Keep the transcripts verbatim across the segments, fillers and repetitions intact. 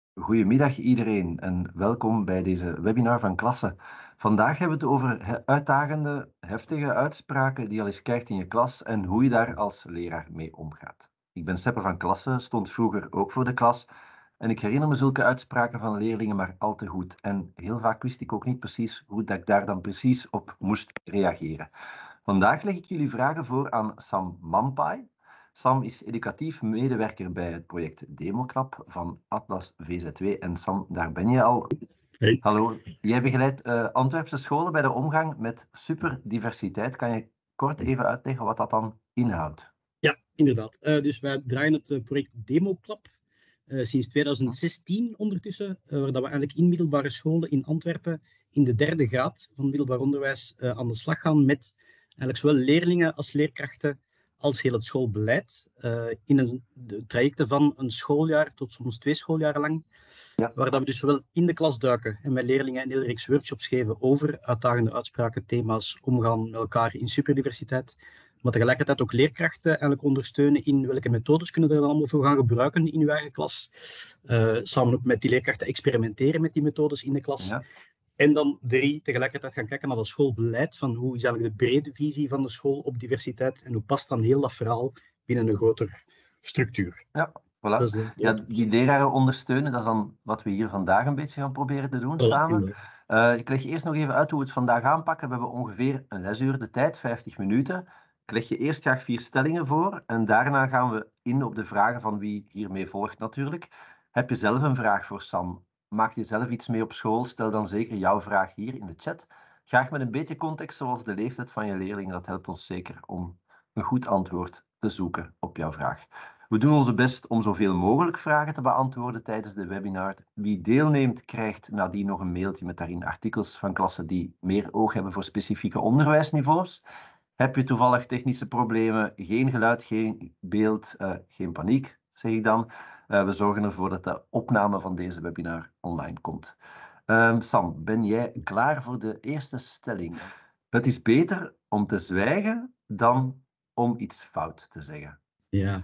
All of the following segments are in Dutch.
Goedemiddag iedereen en welkom bij deze webinar van Klasse. Vandaag hebben we het over he- uitdagende, heftige uitspraken die je al eens krijgt in je klas en hoe je daar als leraar mee omgaat. Ik ben Seppe van Klasse, stond vroeger ook voor de klas en ik herinner me zulke uitspraken van leerlingen maar al te goed. En heel vaak wist ik ook niet precies hoe dat ik daar dan precies op moest reageren. Vandaag leg ik jullie vragen voor aan Sam Mampai. Sam is educatief medewerker bij het project Democlub van Atlas V Z W. En Sam, daar ben je al. Hey. Hallo, jij begeleidt uh, Antwerpse scholen bij de omgang met superdiversiteit. Kan je kort even uitleggen wat dat dan inhoudt? Ja, inderdaad. Uh, dus wij draaien het uh, project Democlub uh, sinds twintig zestien ondertussen, uh, waar dat we eigenlijk in middelbare scholen in Antwerpen in de derde graad van middelbaar onderwijs uh, aan de slag gaan met eigenlijk zowel leerlingen als leerkrachten als heel het schoolbeleid uh, in een, de trajecten van een schooljaar tot soms twee schooljaren lang, ja. Waar dat we dus zowel in de klas duiken en met leerlingen een hele reeks workshops geven over uitdagende uitspraken, thema's, omgaan met elkaar in superdiversiteit, maar tegelijkertijd ook leerkrachten eigenlijk ondersteunen in welke methodes kunnen er dan allemaal voor gaan gebruiken in uw eigen klas. Uh, samen ook met die leerkrachten experimenteren met die methodes in de klas. Ja. En dan drie, tegelijkertijd gaan kijken naar dat schoolbeleid, van hoe is eigenlijk de brede visie van de school op diversiteit en hoe past dan heel dat verhaal binnen een groter structuur. Ja, voilà. De, ja, die leraren ondersteunen, dat is dan wat we hier vandaag een beetje gaan proberen te doen voilà, samen. Uh, ik leg eerst nog even uit hoe we het vandaag aanpakken. We hebben ongeveer een lesuur de tijd, vijftig minuten. Ik leg je eerst graag vier stellingen voor en daarna gaan we in op de vragen van wie hiermee volgt natuurlijk. Heb je zelf een vraag voor Sam? Maak je zelf iets mee op school? Stel dan zeker jouw vraag hier in de chat. Graag met een beetje context, zoals de leeftijd van je leerlingen. Dat helpt ons zeker om een goed antwoord te zoeken op jouw vraag. We doen onze best om zoveel mogelijk vragen te beantwoorden tijdens de webinar. Wie deelneemt, krijgt nadien nog een mailtje met daarin artikels van klassen die meer oog hebben voor specifieke onderwijsniveaus. Heb je toevallig technische problemen, geen geluid, geen beeld, uh, geen paniek, zeg ik dan. Uh, we zorgen ervoor dat de opname van deze webinar online komt. Um, Sam, ben jij klaar voor de eerste stelling? Het is beter om te zwijgen dan om iets fout te zeggen. Ja,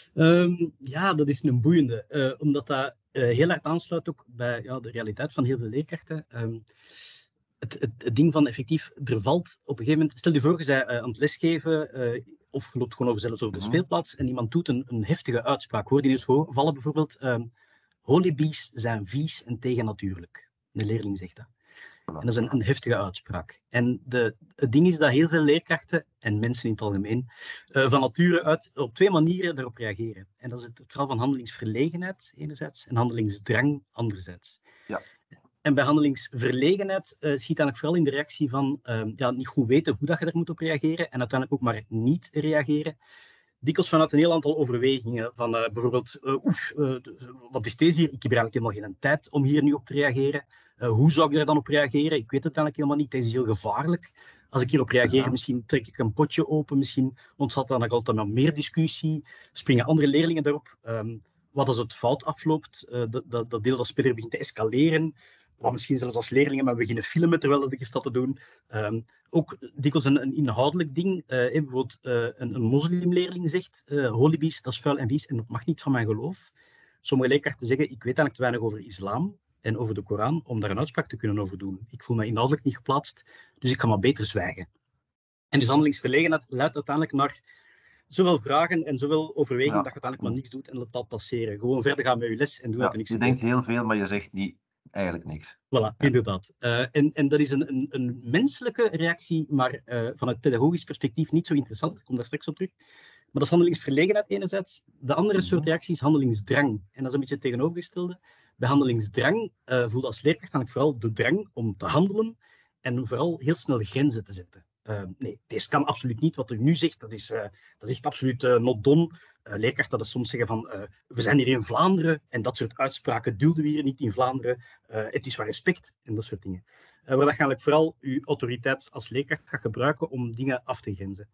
um, ja dat is een boeiende, uh, omdat dat uh, heel erg aansluit ook bij ja, de realiteit van heel veel leerkrachten. Um, het, het, het ding van effectief, er valt op een gegeven moment, stel je voor, je bent uh, aan het lesgeven uh, of je loopt gewoon over, zelfs over de mm-hmm. speelplaats en iemand doet een, een heftige uitspraak. Hoor die eens vallen bijvoorbeeld, um, holibies zijn vies en tegennatuurlijk. Een leerling zegt dat. En dat is een, een heftige uitspraak. En de, het ding is dat heel veel leerkrachten en mensen in het algemeen uh, van nature uit op twee manieren daarop reageren. En dat is het, het verhaal van handelingsverlegenheid enerzijds en handelingsdrang anderzijds. Ja. En bij handelingsverlegenheid uh, schiet eigenlijk vooral in de reactie van uh, ja, niet goed weten hoe dat je er moet op reageren en uiteindelijk ook maar niet reageren. Dikwijls vanuit een heel aantal overwegingen. Van uh, bijvoorbeeld, uh, oef, uh, wat is deze hier? Ik heb er eigenlijk helemaal geen tijd om hier nu op te reageren. Uh, hoe zou ik er dan op reageren? Ik weet het eigenlijk helemaal niet. Deze is heel gevaarlijk. Als ik hierop reageer, ja. misschien trek ik een potje open. Misschien ontstaat er dan nog altijd maar meer discussie. Springen andere leerlingen daarop. Um, wat als het fout afloopt? Uh, dat, dat, dat deel dat speler begint te escaleren. Of misschien zelfs als leerlingen, maar we beginnen filmen terwijl ik dat te doen. Um, ook dikwijls een, een inhoudelijk ding. Uh, bijvoorbeeld uh, een, een moslimleerling zegt, uh, holibies, dat is vuil en vies en dat mag niet van mijn geloof. Sommige leerkrachten zeggen, ik weet eigenlijk te weinig over islam en over de Koran om daar een uitspraak te kunnen over doen. Ik voel me inhoudelijk niet geplaatst, dus ik ga maar beter zwijgen. En dus handelingsverlegenheid leidt uiteindelijk naar zoveel vragen en zoveel overwegingen ja. dat je uiteindelijk maar niks doet en dat laat passeren. Gewoon verder gaan met je les en doen ja, er niks je denkt heel veel, maar je zegt niet eigenlijk niks. Voilà, ja. inderdaad. Uh, en, en dat is een, een, een menselijke reactie, maar uh, vanuit pedagogisch perspectief niet zo interessant. Ik kom daar straks op terug. Maar dat is handelingsverlegenheid enerzijds. De andere mm-hmm. soort reactie is handelingsdrang. En dat is een beetje het tegenovergestelde. Bij handelingsdrang uh, voel je als leerkracht eigenlijk vooral de drang om te handelen en vooral heel snel grenzen te zetten. Uh, nee, deze kan absoluut niet. Wat u nu zegt, dat is, uh, dat is echt absoluut uh, not done. Uh, leerkrachten dat soms zeggen van, uh, we zijn hier in Vlaanderen en dat soort uitspraken dulden we hier niet in Vlaanderen. Uh, het is van respect en dat soort dingen. Uh, waar dat je eigenlijk vooral je autoriteit als leerkracht gaat gebruiken om dingen af te grenzen.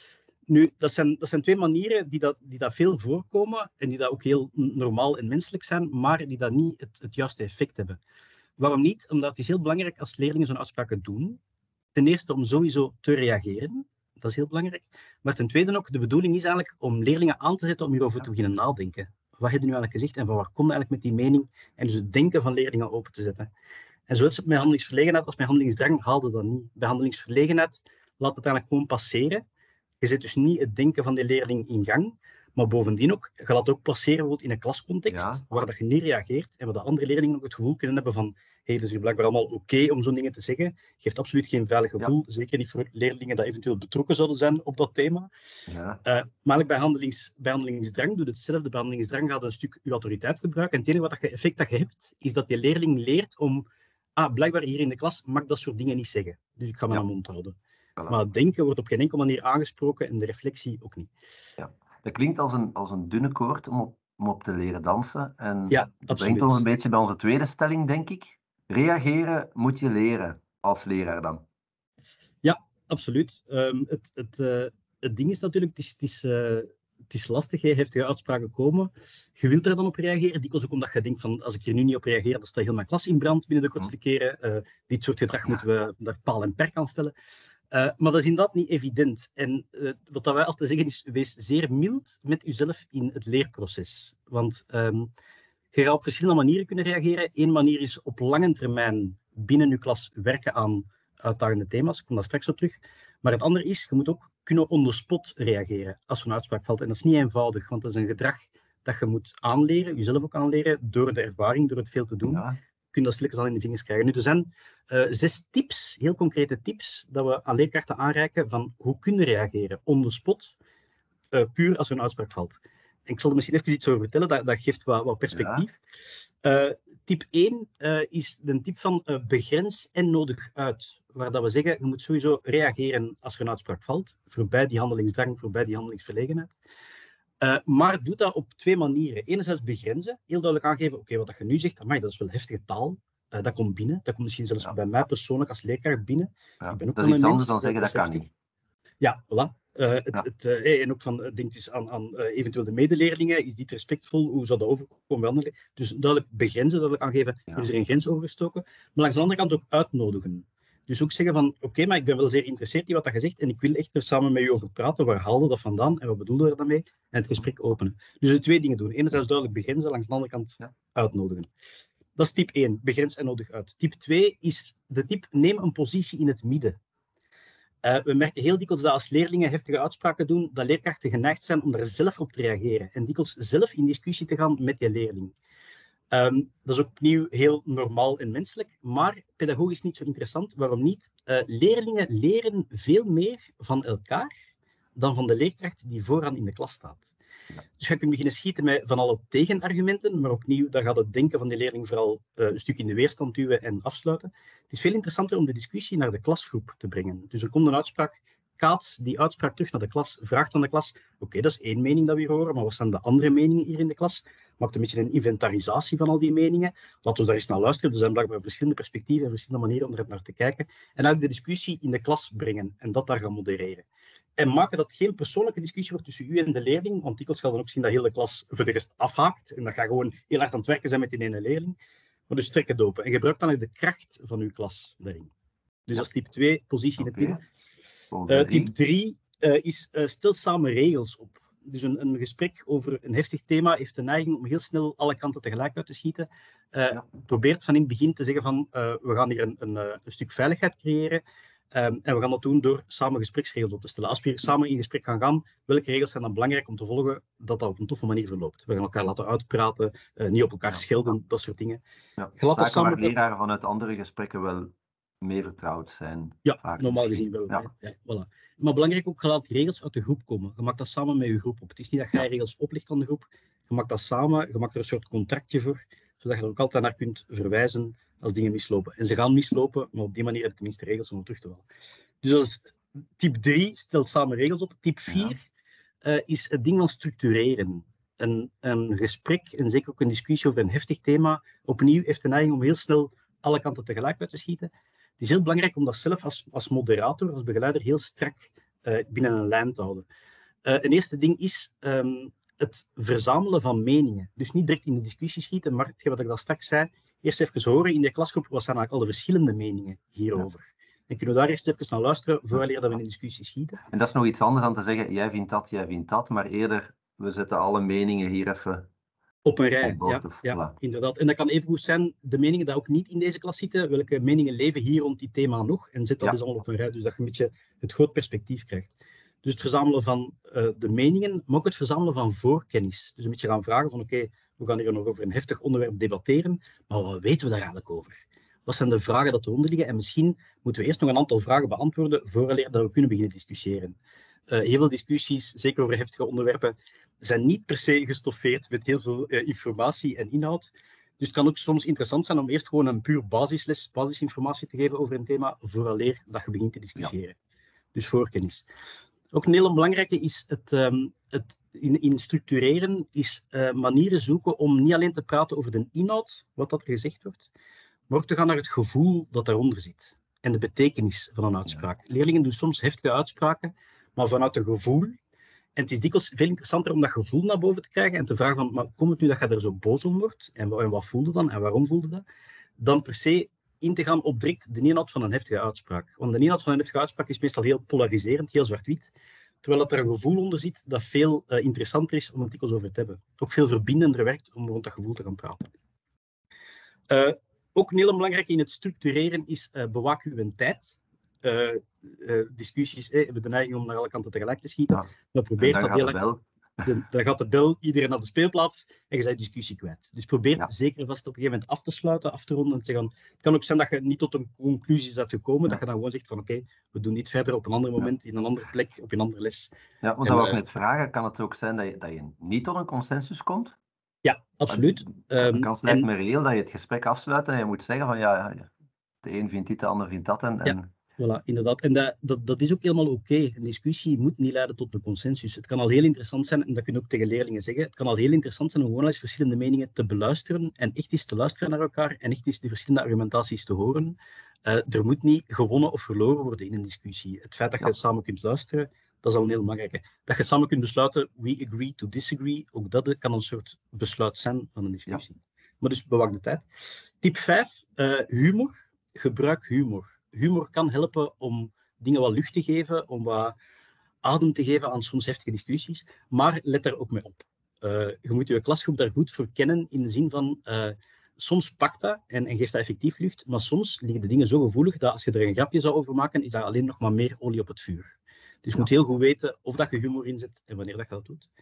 Nu, dat zijn, dat zijn twee manieren die dat, die dat veel voorkomen en die dat ook heel normaal en menselijk zijn, maar die dat niet het, het juiste effect hebben. Waarom niet? Omdat het is heel belangrijk als leerlingen zo'n uitspraken doen. Ten eerste om sowieso te reageren. Dat is heel belangrijk. Maar ten tweede ook, de bedoeling is eigenlijk om leerlingen aan te zetten om hierover te beginnen nadenken. wat heb je nu eigenlijk gezegd en van waar komt eigenlijk met die mening? En dus het denken van leerlingen open te zetten. En zo is het met handelingsverlegenheid als met handelingsdrang haalde dat niet. Bij handelingsverlegenheid laat het eigenlijk gewoon passeren. Je zet dus niet het denken van die leerling in gang, maar bovendien ook, je laat het ook passeren bijvoorbeeld in een klascontext, Ja. waar dat je niet reageert en waar de andere leerlingen ook het gevoel kunnen hebben van hey, het is hier blijkbaar allemaal oké okay om zo'n dingen te zeggen. Geeft absoluut geen veilig gevoel, ja. Zeker niet voor leerlingen die eventueel betrokken zouden zijn op dat thema. Ja. Uh, maar bij, handelings, bij handelingsdrang doet hetzelfde. Bij handelingsdrang gaat een stuk je autoriteit gebruiken. En het enige wat je, effect dat je hebt, is dat die leerling leert om, ah, blijkbaar hier in de klas mag ik dat soort dingen niet zeggen. Dus ik ga mijn ja. mond houden. Voilà. Maar het denken wordt op geen enkele manier aangesproken en de reflectie ook niet. Ja. Dat klinkt als een, als een dunne koord om op, om op te leren dansen. En ja, dat brengt ons een beetje bij onze tweede stelling, denk ik. Reageren moet je leren, als leraar dan. Ja, absoluut. Um, het, het, uh, het ding is natuurlijk, het is, het is, uh, het is lastig, hè, heftige uitspraken komen. Je wilt er dan op reageren, dikwijls ook omdat je denkt van, als ik hier nu niet op reageer, dan staat heel mijn klas in brand binnen de kortste keren. Uh, dit soort gedrag moeten we daar paal en perk aan stellen. Uh, maar dat is inderdaad niet evident. En uh, wat wij altijd zeggen is, wees zeer mild met jezelf in het leerproces. Want um, je gaat op verschillende manieren kunnen reageren. Eén manier is op lange termijn binnen je klas werken aan uitdagende thema's. Ik kom daar straks op terug. Maar het andere is, je moet ook kunnen on the spot reageren als er een uitspraak valt. En dat is niet eenvoudig, want dat is een gedrag dat je moet aanleren, jezelf ook aanleren, door de ervaring, door het veel te doen. Ja. Kun je dat stilletjes al in de vingers krijgen. Nu, er zijn uh, zes tips, heel concrete tips, dat we aan leerkrachten aanreiken van hoe kun je reageren on the spot, uh, puur als er een uitspraak valt. En ik zal er misschien even iets over vertellen, dat, dat geeft wat, wat perspectief. Ja. Uh, tip één uh, is de tip van uh, begrens en nodig uit. Waar dat we zeggen, je moet sowieso reageren als er een uitspraak valt, voorbij die handelingsdrang, voorbij die handelingsverlegenheid. Uh, maar doe dat op twee manieren. Enerzijds begrenzen, heel duidelijk aangeven, oké, okay, wat je nu zegt, amai, dat is wel heftige taal. Uh, dat komt binnen, dat komt misschien zelfs ja. bij mij persoonlijk als leerkracht binnen. Ja, ik ben ook dat is iets een anders mens, dan zeggen, dat, dat kan niet. Ja, voilà. Uh, het, ja. Het, uh, en ook van, denk eens aan, aan uh, eventueel de medeleerlingen, is dit respectvol, hoe zou dat overkomen? Dus duidelijk begrenzen, duidelijk aangeven, ja. Er is er een grens overgestoken. Maar langs de andere kant ook uitnodigen. Dus ook zeggen van, oké, okay, maar ik ben wel zeer geïnteresseerd in wat dat je zegt en ik wil echt er samen met je over praten. Waar haalde dat vandaan en wat bedoelde je daarmee? En het gesprek openen. Dus de twee dingen doen. Enerzijds duidelijk begrenzen, langs de andere kant ja. uitnodigen. Dat is tip één, begrens en nodig uit. Tip twee is de tip, neem een positie in het midden. Uh, we merken heel dikwijls dat als leerlingen heftige uitspraken doen, dat leerkrachten geneigd zijn om daar zelf op te reageren en dikwijls zelf in discussie te gaan met die leerling. Um, dat is ook opnieuw heel normaal en menselijk, maar pedagogisch niet zo interessant. Waarom niet? Uh, leerlingen leren veel meer van elkaar dan van de leerkracht die vooraan in de klas staat. Ja. Dus je kunt beginnen schieten met van alle tegenargumenten, maar opnieuw, dan gaat het denken van die leerling vooral uh, een stuk in de weerstand duwen en afsluiten. Het is veel interessanter om de discussie naar de klasgroep te brengen. Dus er komt een uitspraak, kaats die uitspraak terug naar de klas, vraagt aan de klas, oké, okay, dat is één mening dat we hier horen, maar wat zijn de andere meningen hier in de klas? Maakt een beetje een inventarisatie van al die meningen. Laten we daar eens naar luisteren. Er zijn blijkbaar verschillende perspectieven en verschillende manieren om er naar te kijken. En eigenlijk de discussie in de klas brengen en dat daar gaan modereren. En maken dat het geen persoonlijke discussie wordt tussen u en de leerling, want dikwijls gaat dan ook zien dat heel de klas voor de rest afhaakt en dat gaat gewoon heel hard aan het werken zijn met die ene leerling. Maar dus trek het open en gebruik dan de kracht van uw klas daarin. Dus dat is tip twee, positie in het midden. Uh, tip drie uh, is uh, stel samen regels op. Dus een, een gesprek over een heftig thema heeft de neiging om heel snel alle kanten tegelijk uit te schieten. Uh, ja. Probeert van in het begin te zeggen van uh, we gaan hier een, een, een stuk veiligheid creëren. Um, en we gaan dat doen door samen gespreksregels op te stellen. Als we hier samen in gesprek gaan gaan, welke regels zijn dan belangrijk om te volgen dat dat op een toffe manier verloopt? We gaan elkaar laten uitpraten, uh, niet op elkaar schelden, dat soort dingen. Ja. Zaken samen... waar leraren vanuit andere gesprekken wel mee vertrouwd zijn. Ja, vaak normaal gezien wel. Ja. Ja, voilà. Maar belangrijk ook, je laat regels uit de groep komen. Je maakt dat samen met je groep op. Het is niet dat jij ja. regels oplegt aan de groep. Je maakt dat samen, je maakt er een soort contractje voor, zodat je er ook altijd naar kunt verwijzen als dingen mislopen. En ze gaan mislopen, maar op die manier heb je tenminste regels om terug te vallen. Dus dat is tip drie, stelt samen regels op. Tip vier ja. uh, is het ding van structureren. Een, een gesprek, en zeker ook een discussie over een heftig thema, opnieuw heeft de neiging om heel snel alle kanten tegelijk uit te schieten. Het is heel belangrijk om dat zelf als, als moderator, als begeleider, heel strak uh, binnen een lijn te houden. Uh, een eerste ding is um, het verzamelen van meningen. Dus niet direct in de discussie schieten, maar hetgeen wat ik daar straks zei, eerst even horen in de klasgroep, wat zijn eigenlijk al de verschillende meningen hierover. Ja. En kunnen we daar eerst even naar luisteren, voordat we in de discussie schieten. En dat is nog iets anders dan te zeggen, jij vindt dat, jij vindt dat, maar eerder, we zetten alle meningen hier even Op een rij, Op ja, boord, ja, voilà. inderdaad. En dat kan even goed zijn de meningen die ook niet in deze klas zitten. Welke meningen leven hier rond die thema nog? En zet dat Ja. eens allemaal op een rij, dus dat je een beetje het groot perspectief krijgt. Dus het verzamelen van uh, de meningen, maar ook het verzamelen van voorkennis. Dus een beetje gaan vragen van oké, okay, we gaan hier nog over een heftig onderwerp debatteren, maar wat weten we daar eigenlijk over? Wat zijn de vragen dat eronder liggen? En misschien moeten we eerst nog een aantal vragen beantwoorden vooraleer dat we kunnen beginnen discussiëren. Uh, heel veel discussies, zeker over heftige onderwerpen, zijn niet per se gestoffeerd met heel veel uh, informatie en inhoud. Dus het kan ook soms interessant zijn om eerst gewoon een puur basisles, basisinformatie te geven over een thema, vooraleer dat je begint te discussiëren. Ja. Dus voorkennis. Ook een hele belangrijke is het, um, het in, in structureren, is uh, manieren zoeken om niet alleen te praten over de inhoud, wat dat er gezegd wordt, maar ook te gaan naar het gevoel dat daaronder zit. En de betekenis van een uitspraak. Ja. Leerlingen doen soms heftige uitspraken, maar vanuit een gevoel. En het is dikwijls veel interessanter om dat gevoel naar boven te krijgen en te vragen van, maar komt het nu dat je er zo boos om wordt? En, en wat voelde dan? En waarom voelde dat? Dan per se in te gaan op direct de inhoud van een heftige uitspraak. Want de inhoud van een heftige uitspraak is meestal heel polariserend, heel zwart-wit. Terwijl dat er een gevoel onder zit dat veel uh, interessanter is om het dikwijls over te hebben. Ook veel verbindender werkt om rond dat gevoel te gaan praten. Uh, ook een hele belangrijke in het structureren is uh, bewaak uw tijd. Uh, uh, discussies eh, hebben de neiging om naar alle kanten tegelijk te schieten. Ja. Maar probeer dat heel erg. Dan gaat de bel, iedereen naar de speelplaats en je bent discussie kwijt. Dus probeer ja. zeker vast op een gegeven moment af te sluiten, af te ronden en te gaan. Het kan ook zijn dat je niet tot een conclusie bent gekomen, ja. dat je dan gewoon zegt van oké, okay, we doen dit verder op een ander moment, ja. in een andere plek, op een andere les. Ja, want dat wil ik net vragen, kan het ook zijn dat je, dat je niet tot een consensus komt? Ja, absoluut. De kans lijkt me reëel dat je het gesprek afsluit en je moet zeggen van ja, ja de een vindt dit, de ander vindt dat. En, en... Ja. Voilà, inderdaad. En dat, dat, dat is ook helemaal oké. Okay. Een discussie moet niet leiden tot een consensus. Het kan al heel interessant zijn, en dat kun je ook tegen leerlingen zeggen, het kan al heel interessant zijn om gewoon eens verschillende meningen te beluisteren en echt eens te luisteren naar elkaar en echt eens de verschillende argumentaties te horen. Uh, er moet niet gewonnen of verloren worden in een discussie. Het feit dat je ja. samen kunt luisteren, dat is al een heel belangrijke. Dat je samen kunt besluiten, we agree to disagree, ook dat kan een soort besluit zijn van een discussie. Ja. Maar dus bewaak de tijd. Tip vijf, uh, humor. Gebruik humor. Humor kan helpen om dingen wat lucht te geven, om wat adem te geven aan soms heftige discussies, maar let daar ook mee op. Uh, je moet je klasgroep daar goed voor kennen in de zin van, uh, soms pakt dat en, en geeft dat effectief lucht, maar soms liggen de dingen zo gevoelig dat als je er een grapje zou over maken, is dat alleen nog maar meer olie op het vuur. Dus je moet heel goed weten of dat je humor inzet en wanneer dat je dat doet.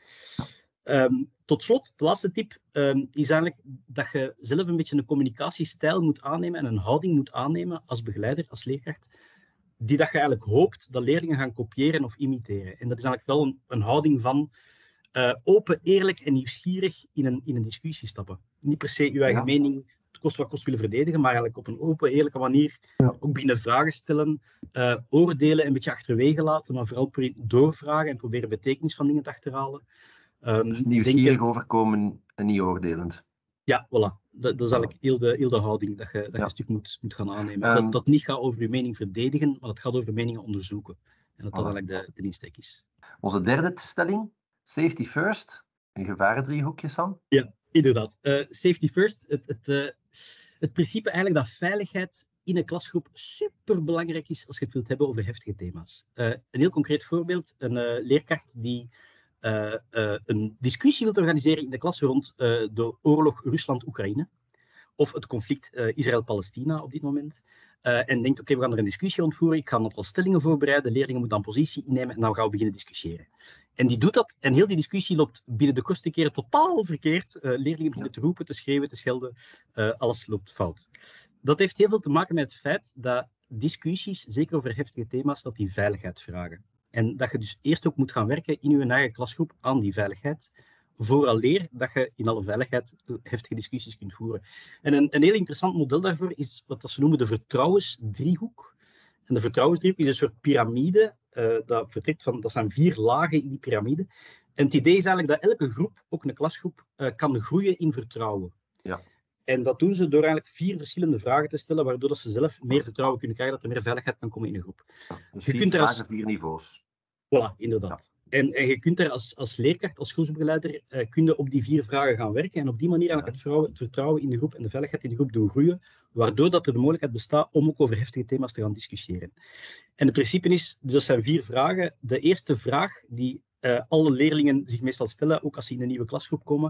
Um, tot slot, de laatste tip um, is eigenlijk dat je zelf een beetje een communicatiestijl moet aannemen en een houding moet aannemen als begeleider, als leerkracht, die dat je eigenlijk hoopt dat leerlingen gaan kopiëren of imiteren. En dat is eigenlijk wel een, een houding van uh, open, eerlijk en nieuwsgierig in een, in een discussie stappen. Niet per se je eigen ja. mening, het kost wat kost willen verdedigen, maar eigenlijk op een open, eerlijke manier ja. ook beginnen vragen stellen, uh, oordelen een beetje achterwege laten, maar vooral doorvragen en proberen betekenis van dingen te achterhalen. Um, dus nieuwsgierig denk, overkomen en niet oordelend. Ja, voilà. Dat, dat is eigenlijk heel de, heel de houding dat je, dat ja. je een stuk moet, moet gaan aannemen. Um, dat dat niet gaat over je mening verdedigen, maar dat gaat over meningen onderzoeken. En dat voilà. dat eigenlijk de, de insteek is. Onze derde stelling, safety first. Een gevarendriehoekje, Sam? Ja, inderdaad. Uh, safety first. Het, het, uh, het principe eigenlijk dat veiligheid in een klasgroep superbelangrijk is als je het wilt hebben over heftige thema's. Uh, een heel concreet voorbeeld. Een uh, leerkracht die Uh, uh, een discussie wilt organiseren in de klas rond uh, de oorlog Rusland-Oekraïne of het conflict uh, Israël-Palestina op dit moment uh, en denkt, oké, okay, we gaan er een discussie rond voeren, ik ga een aantal stellingen voorbereiden, leerlingen moeten dan positie innemen en dan gaan we beginnen discussiëren. En die doet dat en heel die discussie loopt binnen de kortste keren totaal verkeerd. Uh, leerlingen beginnen te roepen, te schreeuwen, te schelden, uh, alles loopt fout. Dat heeft heel veel te maken met het feit dat discussies, zeker over heftige thema's, dat die veiligheid vragen. En dat je dus eerst ook moet gaan werken in je eigen klasgroep aan die veiligheid, vooraleer dat je in alle veiligheid heftige discussies kunt voeren. En een, een heel interessant model daarvoor is wat ze noemen de vertrouwensdriehoek. En de vertrouwensdriehoek is een soort piramide, uh, dat vertrekt van, dat zijn vier lagen in die piramide. En het idee is eigenlijk dat elke groep, ook een klasgroep, uh, kan groeien in vertrouwen. Ja. En dat doen ze door eigenlijk vier verschillende vragen te stellen, waardoor dat ze zelf meer vertrouwen kunnen krijgen, dat er meer veiligheid kan komen in een groep. Dus vier je kunt vragen, er als... vier niveaus. Voilà, inderdaad. Ja. En, en je kunt er als, als leerkracht, als groepsbegeleider, uh, kun je op die vier vragen gaan werken en op die manier eigenlijk het, vrouwen, het vertrouwen in de groep en de veiligheid in de groep doen groeien, waardoor dat er de mogelijkheid bestaat om ook over heftige thema's te gaan discussiëren. En het principe is, dus dat zijn vier vragen. De eerste vraag die uh, alle leerlingen zich meestal stellen, ook als ze in een nieuwe klasgroep komen,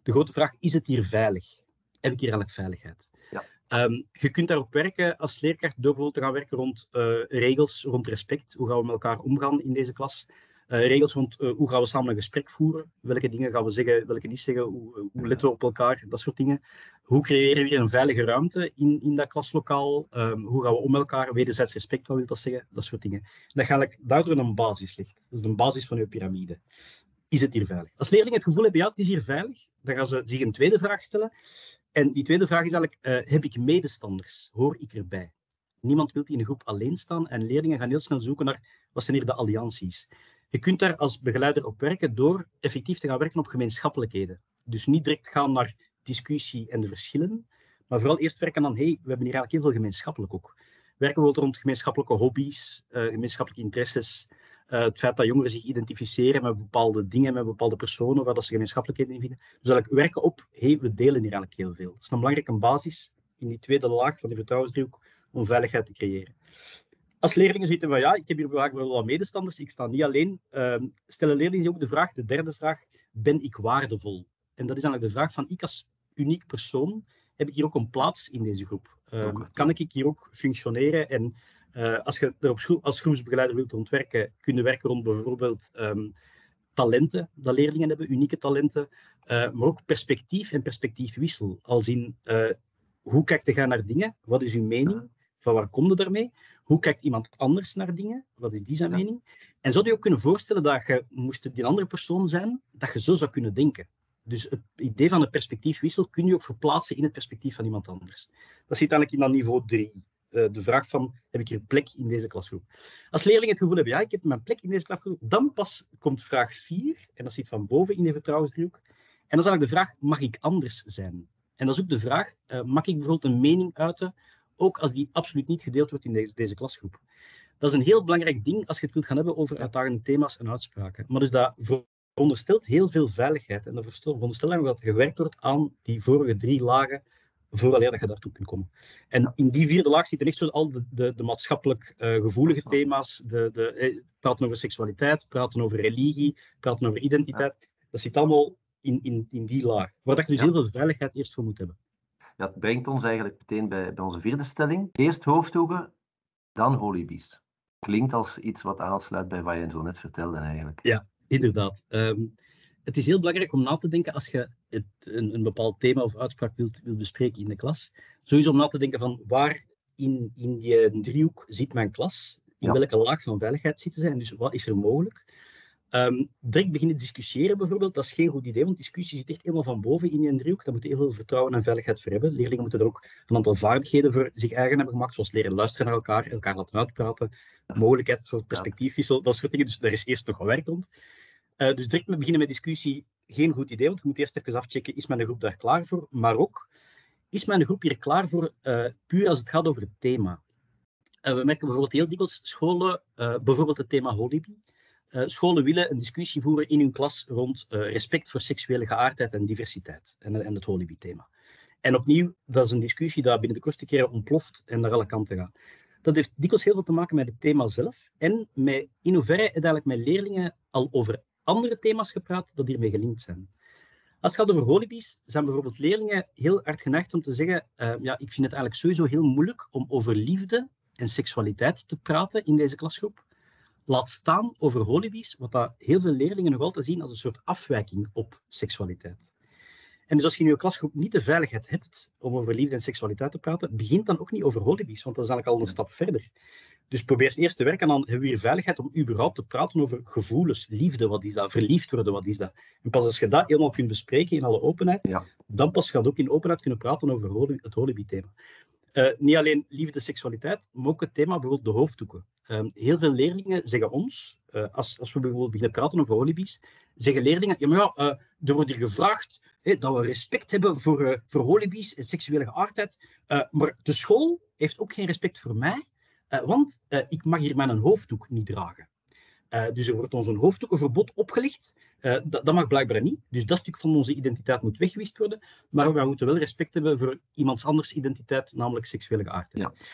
de grote vraag, is het hier veilig? Heb ik hier eigenlijk veiligheid? Ja. Um, je kunt daarop werken als leerkracht door bijvoorbeeld te gaan werken rond uh, regels, rond respect. Hoe gaan we met elkaar omgaan in deze klas? Uh, regels rond uh, hoe gaan we samen een gesprek voeren? Welke dingen gaan we zeggen, welke niet zeggen? Hoe, hoe letten we op elkaar? Dat soort dingen. Hoe creëren we weer een veilige ruimte in, in dat klaslokaal? Um, hoe gaan we om elkaar? Wederzijds respect, wat wil dat zeggen? Dat soort dingen. En dat eigenlijk daardoor een basis ligt. Dat is de basis van je piramide. Is het hier veilig? Als leerlingen het gevoel hebben, ja, het is hier veilig, dan gaan ze zich een tweede vraag stellen. En die tweede vraag is eigenlijk, uh, heb ik medestanders? Hoor ik erbij? Niemand wil in een groep alleen staan en leerlingen gaan heel snel zoeken naar wat zijn hier de allianties. Je kunt daar als begeleider op werken door effectief te gaan werken op gemeenschappelijkheden. Dus niet direct gaan naar discussie en de verschillen, maar vooral eerst werken aan, hey, we hebben hier eigenlijk heel veel gemeenschappelijk ook. Werken we rond gemeenschappelijke hobby's, uh, gemeenschappelijke interesses, uh, het feit dat jongeren zich identificeren met bepaalde dingen, met bepaalde personen, waar dat ze gemeenschappelijkheden in vinden. Dus eigenlijk werken op, hey, we delen hier eigenlijk heel veel. Dat is een belangrijke basis in die tweede laag van die vertrouwensdriehoek om veiligheid te creëren. Als leerlingen zitten van ja, ik heb hier vaak wel wat medestanders, ik sta niet alleen. Uh, stellen leerlingen zich ook de vraag, de derde vraag, ben ik waardevol? En dat is eigenlijk de vraag van, ik als uniek persoon, heb ik hier ook een plaats in deze groep? Uh, kan ik hier ook functioneren? En uh, als je er op school, als groepsbegeleider wilt ontwerken, kun je werken rond bijvoorbeeld um, talenten dat leerlingen hebben, unieke talenten, uh, maar ook perspectief en perspectiefwissel. Als in, uh, hoe kijkt je naar dingen? Wat is uw mening? Van waar kom je daarmee? Hoe kijkt iemand anders naar dingen? Wat is die zijn mening? En zou je ook kunnen voorstellen dat je, moest die andere persoon zijn, dat je zo zou kunnen denken. Dus het idee van een perspectiefwissel kun je ook verplaatsen in het perspectief van iemand anders. Dat zit eigenlijk in dat niveau drie. Uh, de vraag van, heb ik hier plek in deze klasgroep? Als leerlingen het gevoel hebben, ja, ik heb mijn plek in deze klasgroep, dan pas komt vraag vier, en dat zit van boven in de vertrouwensdriehoek. En dan is eigenlijk de vraag, mag ik anders zijn? En dat is ook de vraag, uh, mag ik bijvoorbeeld een mening uiten, ook als die absoluut niet gedeeld wordt in deze, deze klasgroep. Dat is een heel belangrijk ding als je het wilt gaan hebben over uitdagende thema's en uitspraken. Maar dus dat veronderstelt heel veel veiligheid. En dat veronderstelt dat gewerkt wordt aan die vorige drie lagen vooraleer dat je daartoe kunt komen. En in die vierde laag zitten echt zo al de, de, de maatschappelijk uh, gevoelige thema's. De, de, eh, praten over seksualiteit, praten over religie, praten over identiteit. Dat zit allemaal in, in, in die laag. Waar dat je dus heel veel veiligheid eerst voor moet hebben. Ja, het brengt ons eigenlijk meteen bij, bij onze vierde stelling. Eerst hoofddoeken, dan holibies. Klinkt als iets wat aansluit bij wat je zo net vertelde eigenlijk. Ja, inderdaad. Um, het is heel belangrijk om na te denken als je het, een, een bepaald thema of uitspraak wilt, wilt bespreken in de klas. Sowieso om na te denken van waar in, in die driehoek zit mijn klas? In ja. welke laag van veiligheid zitten zij? En dus wat is er mogelijk? Um, direct beginnen discussiëren bijvoorbeeld, dat is geen goed idee, want discussie zit echt helemaal van boven in die driehoek. Daar moet je heel veel vertrouwen en veiligheid voor hebben. Leerlingen moeten er ook een aantal vaardigheden voor zich eigen hebben gemaakt, zoals leren luisteren naar elkaar, elkaar laten uitpraten, mogelijkheid voor perspectiefwissel, dat soort dingen. Dus daar is eerst nog wat werk rond. Uh, dus direct met beginnen met discussie, geen goed idee, want je moet eerst even afchecken, is mijn groep daar klaar voor? Maar ook, is mijn groep hier klaar voor, uh, puur als het gaat over het thema? Uh, we merken bijvoorbeeld heel dikwijls scholen, uh, bijvoorbeeld het thema holibie. Uh, scholen willen een discussie voeren in hun klas rond uh, respect voor seksuele geaardheid en diversiteit en, en het holibie-thema. En opnieuw, dat is een discussie die binnen de kortste keren ontploft en naar alle kanten gaat. Dat heeft dikwijls heel veel te maken met het thema zelf en met in hoeverre het eigenlijk met leerlingen al over andere thema's gepraat dat hiermee gelinkt zijn. Als het gaat over holibies, zijn bijvoorbeeld leerlingen heel hard geneigd om te zeggen, uh, ja, ik vind het eigenlijk sowieso heel moeilijk om over liefde en seksualiteit te praten in deze klasgroep. Laat staan over holibies, wat dat heel veel leerlingen nog altijd zien als een soort afwijking op seksualiteit. En dus als je in je klasgroep niet de veiligheid hebt om over liefde en seksualiteit te praten, begint dan ook niet over holibies, want dat is eigenlijk al een stap verder. Dus probeer eerst te werken aan, hebben we hier veiligheid om überhaupt te praten over gevoelens, liefde, wat is dat, verliefd worden, wat is dat. En pas als je dat helemaal kunt bespreken in alle openheid, ja. dan pas ga je ook in openheid kunnen praten over het holibie-thema. Uh, niet alleen liefde, seksualiteit, maar ook het thema bijvoorbeeld de hoofddoeken. Uh, heel veel leerlingen zeggen ons, uh, als, als we bijvoorbeeld beginnen praten over holibies, zeggen leerlingen, ja, maar ja, uh, er wordt hier gevraagd hey, dat we respect hebben voor, uh, voor holibies en seksuele geaardheid, uh, maar de school heeft ook geen respect voor mij, uh, want uh, ik mag hier mijn hoofddoek niet dragen. Uh, dus er wordt ons een hoofddoekenverbod opgelegd. Uh, dat, dat mag blijkbaar niet. Dus dat stuk van onze identiteit moet weggewist worden. Maar wij moeten wel respect hebben voor iemands anders identiteit, namelijk seksuele geaardheid. Ja.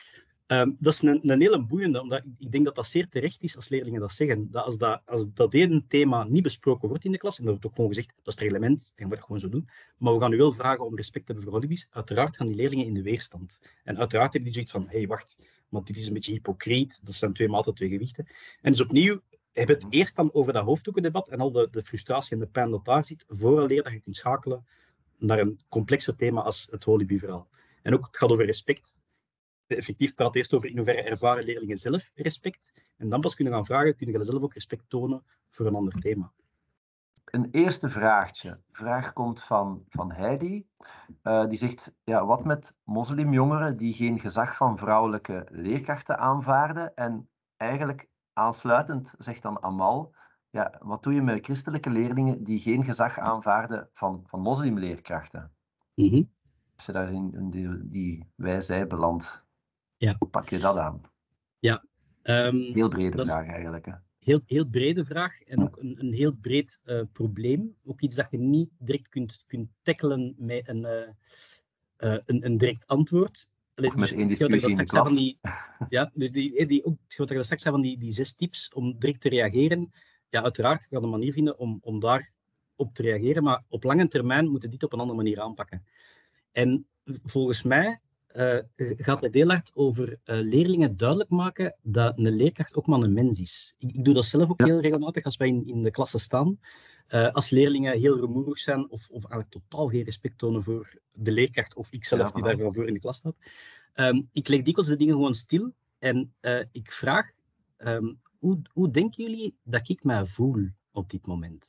Um, dat is een, een hele boeiende, omdat ik, ik denk dat dat zeer terecht is als leerlingen dat zeggen. Dat als dat, als dat één thema niet besproken wordt in de klas, en dat wordt ook gewoon gezegd, dat is het reglement, en je moet het gewoon zo doen, maar we gaan u wel vragen om respect te hebben voor hobby's, uiteraard gaan die leerlingen in de weerstand. En uiteraard hebben die zoiets van, hé, hey, wacht, maar dit is een beetje hypocriet, dat zijn twee maten, twee gewichten. En dus opnieuw, hebben we het eerst dan over dat hoofddoekendebat en al de, de frustratie en de pijn dat daar zit, vooraleer dat je kunt schakelen naar een complexer thema als het Walibi-verhaal. En ook, het gaat over respect. Effectief praat eerst over in hoeverre ervaren leerlingen zelf respect. En dan pas kunnen gaan vragen, kunnen jullie zelf ook respect tonen voor een ander thema? Een eerste vraagje. De vraag komt van, van Heidi. Uh, die zegt, ja, wat met moslimjongeren die geen gezag van vrouwelijke leerkrachten aanvaarden? En eigenlijk aansluitend zegt dan Amal, ja, wat doe je met christelijke leerlingen die geen gezag aanvaarden van, van moslimleerkrachten? Mm-hmm. Als je daar in die, die wij-zij belandt, ja. hoe pak je dat aan? Ja. Um, heel brede vraag eigenlijk. Hè? Heel, heel brede vraag en ook een, een heel breed uh, probleem. Ook iets dat je niet direct kunt, kunt tackelen met een, uh, uh, een, een direct antwoord. Allee, of met dus, één discussie in de klas. Van die, ja, dus die, die, ook, wat ik straks zei van die, die zes tips om direct te reageren. Ja, uiteraard ga je een manier vinden om, om daar op te reageren, maar op lange termijn moeten we dit op een andere manier aanpakken. En volgens mij uh, gaat het heel hard over uh, leerlingen duidelijk maken dat een leerkracht ook maar een mens is. Ik, ik doe dat zelf ook ja. heel regelmatig als wij in, in de klasse staan. Uh, als leerlingen heel rumoerig zijn of, of eigenlijk totaal geen respect tonen voor de leerkracht of ikzelf ja, die daar voor in de klas staat. Um, ik leg dikwijls de dingen gewoon stil en uh, ik vraag, um, hoe, hoe denken jullie dat ik mij voel op dit moment?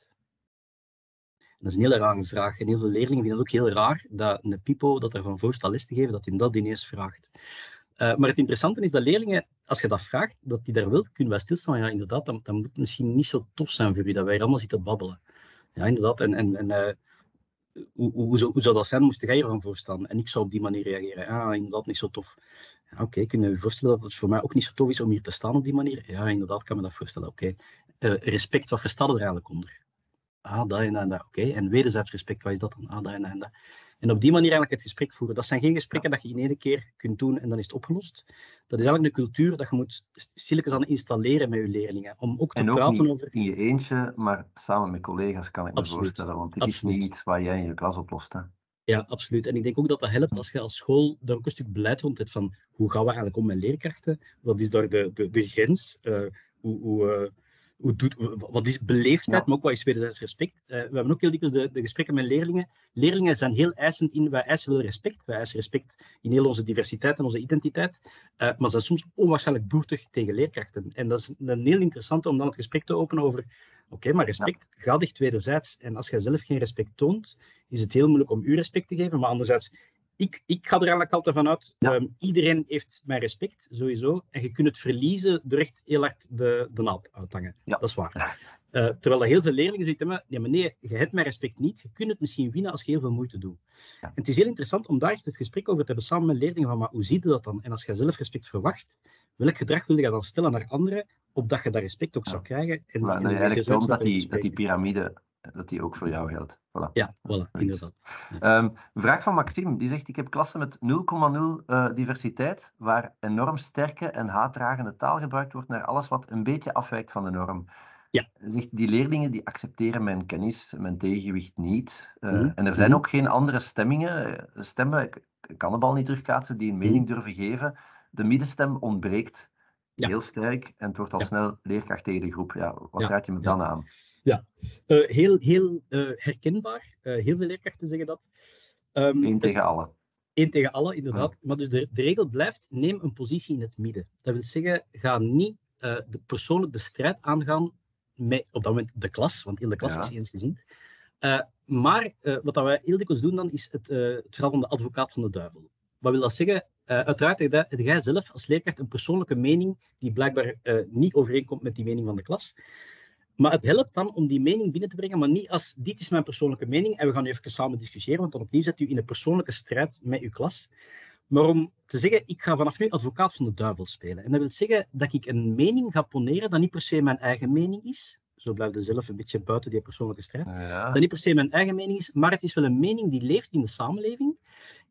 Dat is een hele rare vraag. En heel veel leerlingen vinden het ook heel raar dat een pipo dat ervan voorstelt les te geven, dat hij dat ineens vraagt. Uh, maar het interessante is dat leerlingen, als je dat vraagt, dat die daar wel kunnen bij stilstaan. Ja, inderdaad, dan, dan moet het misschien niet zo tof zijn voor u dat wij hier allemaal zitten babbelen. Ja, inderdaad. En, en, en uh, hoe, hoe, zou, hoe zou dat zijn, moest jij ervan voorstaan? En ik zou op die manier reageren. Ja, inderdaad, niet zo tof. Ja, oké, okay, kun je je voorstellen dat het voor mij ook niet zo tof is om hier te staan op die manier? Ja, inderdaad, kan me dat voorstellen. Oké. Okay. Uh, respect, wat verstaat er eigenlijk onder? Ah, dat en dat en dat. Oké. Okay. En wederzijds respect, wat is dat dan? Ah, dat en dat en dat. En op die manier eigenlijk het gesprek voeren. Dat zijn geen gesprekken dat je in één keer kunt doen en dan is het opgelost. Dat is eigenlijk een cultuur dat je moet stilletjes aan installeren met je leerlingen. Om ook te en ook praten niet over... in je eentje, maar samen met collega's kan ik me absoluut. voorstellen. Want dit absoluut. is niet iets waar jij in je klas oplost. Hè? Ja, absoluut. En ik denk ook dat dat helpt als je als school daar ook een stuk beleid rond hebt van hoe gaan we eigenlijk om met leerkrachten? Wat is daar de, de, de grens? Uh, hoe... hoe uh, Hoe doet, wat is beleefdheid, ja. maar ook wat is wederzijds respect. Uh, we hebben ook heel dikwijls de, de gesprekken met leerlingen. Leerlingen zijn heel eisend in, wij eisen wel respect. Wij eisen respect in heel onze diversiteit en onze identiteit. Uh, maar zijn soms onwaarschijnlijk boertig tegen leerkrachten. En dat is een heel interessant om dan het gesprek te openen over, oké, okay, maar respect ja. gaat echt wederzijds. En als jij zelf geen respect toont, is het heel moeilijk om u respect te geven. Maar anderzijds, Ik, ik ga er eigenlijk altijd van uit, ja. um, iedereen heeft mijn respect, sowieso. En je kunt het verliezen door echt heel hard de, de naald uit te hangen. Ja. Dat is waar. Uh, terwijl dat heel veel leerlingen zeggen, ja, maar nee, je hebt mijn respect niet. Je kunt het misschien winnen als je heel veel moeite doet. Ja. En het is heel interessant om daar echt het gesprek over te hebben samen met leerlingen van, maar hoe zie je dat dan? En als je zelf respect verwacht, welk gedrag wil je dan stellen naar anderen, opdat je dat respect ook ja. zou krijgen? En, maar, en nee, eigenlijk toont dat die, dat die piramide... dat die ook voor jou geldt. Voilà. Ja, voilà, inderdaad. Ja. Um, een vraag van Maxime, die zegt, ik heb klassen met nul komma nul uh, diversiteit, waar enorm sterke en haatdragende taal gebruikt wordt naar alles wat een beetje afwijkt van de norm. Ja. Zegt, die leerlingen die accepteren mijn kennis, mijn tegengewicht niet. Uh, mm-hmm. En er zijn ook geen andere stemmingen, stemmen, ik kan de bal niet terugkaatsen, die een mening mm-hmm. durven geven. De middenstem ontbreekt ja. heel sterk en het wordt al ja. snel leerkracht tegen de groep. Ja, wat ja. raad je me ja. dan aan? Ja, uh, heel, heel uh, herkenbaar. Uh, heel veel leerkrachten zeggen dat. Um, Eén tegen het, alle. Eén tegen alle, inderdaad. Ja. Maar dus de, de regel blijft, neem een positie in het midden. Dat wil zeggen, ga niet uh, de, persoonlijk de strijd aangaan met op dat moment de klas, want in de klas ja. is hij eensgezind. Uh, maar uh, wat wij heel dikwijls doen dan, is het, uh, het verhaal van de advocaat van de duivel. Wat wil dat zeggen? Uh, uiteraard heb jij zelf als leerkracht een persoonlijke mening die blijkbaar uh, niet overeenkomt met die mening van de klas. Maar het helpt dan om die mening binnen te brengen, maar niet als dit is mijn persoonlijke mening en we gaan nu even samen discussiëren, want dan opnieuw zet u in een persoonlijke strijd met uw klas. Maar om te zeggen, ik ga vanaf nu advocaat van de duivel spelen. En dat wil zeggen dat ik een mening ga poneren dat niet per se mijn eigen mening is. Zo blijf je zelf een beetje buiten die persoonlijke strijd. Ja. Dat niet per se mijn eigen mening is, maar het is wel een mening die leeft in de samenleving.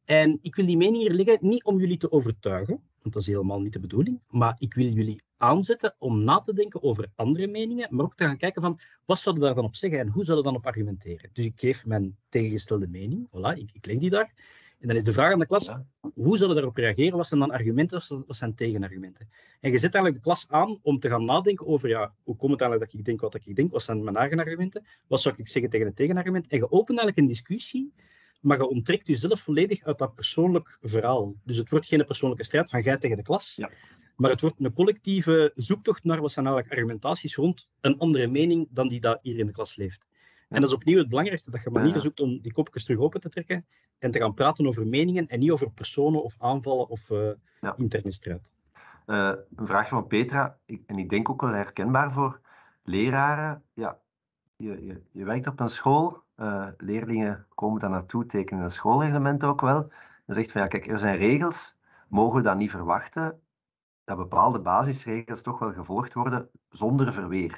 En ik wil die mening hier leggen, niet om jullie te overtuigen, want dat is helemaal niet de bedoeling, maar ik wil jullie aanzetten om na te denken over andere meningen, maar ook te gaan kijken van, wat zouden we daar dan op zeggen en hoe zouden we dan op argumenteren. Dus ik geef mijn tegengestelde mening, voilà, ik, ik leg die daar. En dan is de vraag aan de klas, Ja. hoe zullen we daarop reageren? Wat zijn dan argumenten, wat zijn tegenargumenten? En je zet eigenlijk de klas aan om te gaan nadenken over, ja, hoe komt het eigenlijk dat ik denk wat ik denk? Wat zijn mijn eigen argumenten? Wat zou ik zeggen tegen het tegenargument? En je opent eigenlijk een discussie, maar je onttrekt jezelf volledig uit dat persoonlijk verhaal. Dus het wordt geen persoonlijke strijd van jij tegen de klas, Ja. maar het wordt een collectieve zoektocht naar wat zijn eigenlijk argumentaties rond een andere mening dan die dat hier in de klas leeft. En dat is opnieuw het belangrijkste, dat je manieren zoekt om die kopjes terug open te trekken en te gaan praten over meningen en niet over personen of aanvallen of uh, ja. interne strijd. Uh, een vraagje van Petra, ik, en ik denk ook wel herkenbaar voor leraren. Ja, je, je, je werkt op een school, uh, leerlingen komen daar naartoe, tekenen een schoolreglement ook wel. Dan zegt van ja, kijk, er zijn regels, mogen we dan niet verwachten dat bepaalde basisregels toch wel gevolgd worden zonder verweer?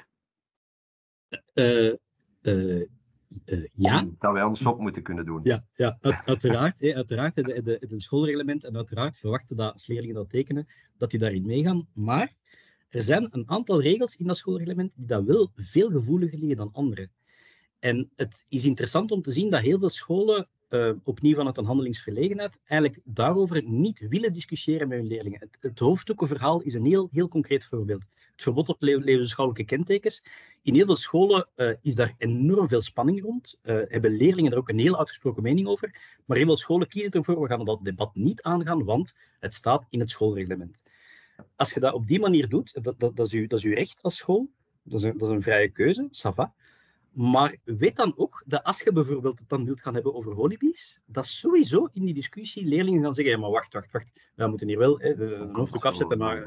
Uh, uh, uh, ja. Dat wij ons op moeten kunnen doen. Ja, ja uit, uiteraard. Hé, uiteraard het de, de schoolreglement en uiteraard verwachten dat als leerlingen dat tekenen, dat die daarin meegaan. Maar er zijn een aantal regels in dat schoolreglement die dat wel veel gevoeliger liggen dan andere. En het is interessant om te zien dat heel veel scholen, uh, opnieuw vanuit een handelingsverlegenheid, eigenlijk daarover niet willen discussiëren met hun leerlingen. Het, het hoofddoekenverhaal is een heel, heel concreet voorbeeld. Het verbod op le levensbeschouwelijke kentekens. In heel veel scholen uh, is daar enorm veel spanning rond. Uh, hebben leerlingen er ook een heel uitgesproken mening over. Maar heel veel scholen kiezen ervoor, we gaan dat debat niet aangaan, want het staat in het schoolreglement. Als je dat op die manier doet, dat, dat, dat, is, uw, dat is uw recht als school, dat is een, dat is een vrije keuze, ça va. Maar weet dan ook dat als je bijvoorbeeld het dan wilt gaan hebben over holibies, dat sowieso in die discussie leerlingen gaan zeggen, ja, maar wacht, wacht, wacht, we moeten hier wel hè, een hoofddoek afzetten. Maar,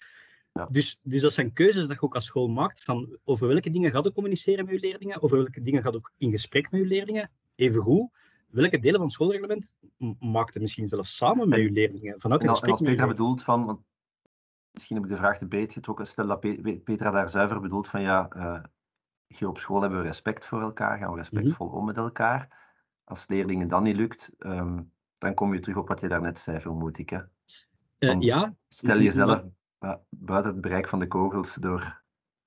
ja. dus, dus dat zijn keuzes dat je ook als school maakt, van over welke dingen gaat je communiceren met je leerlingen, over welke dingen gaat je ook in gesprek met je leerlingen. Evengoed, welke delen van het schoolreglement maakt het misschien zelfs samen met je leerlingen, vanuit een gesprek. En als Petra bedoelt van, want misschien heb ik de vraag te breed getrokken, stel dat Petra daar zuiver bedoelt van, ja... Uh, hier op school hebben we respect voor elkaar, gaan we respectvol om met elkaar. Als leerlingen dat niet lukt, um, dan kom je terug op wat je daarnet zei, vermoed ik. Hè? Uh, ja. Stel jezelf ja, buiten het bereik van de kogels door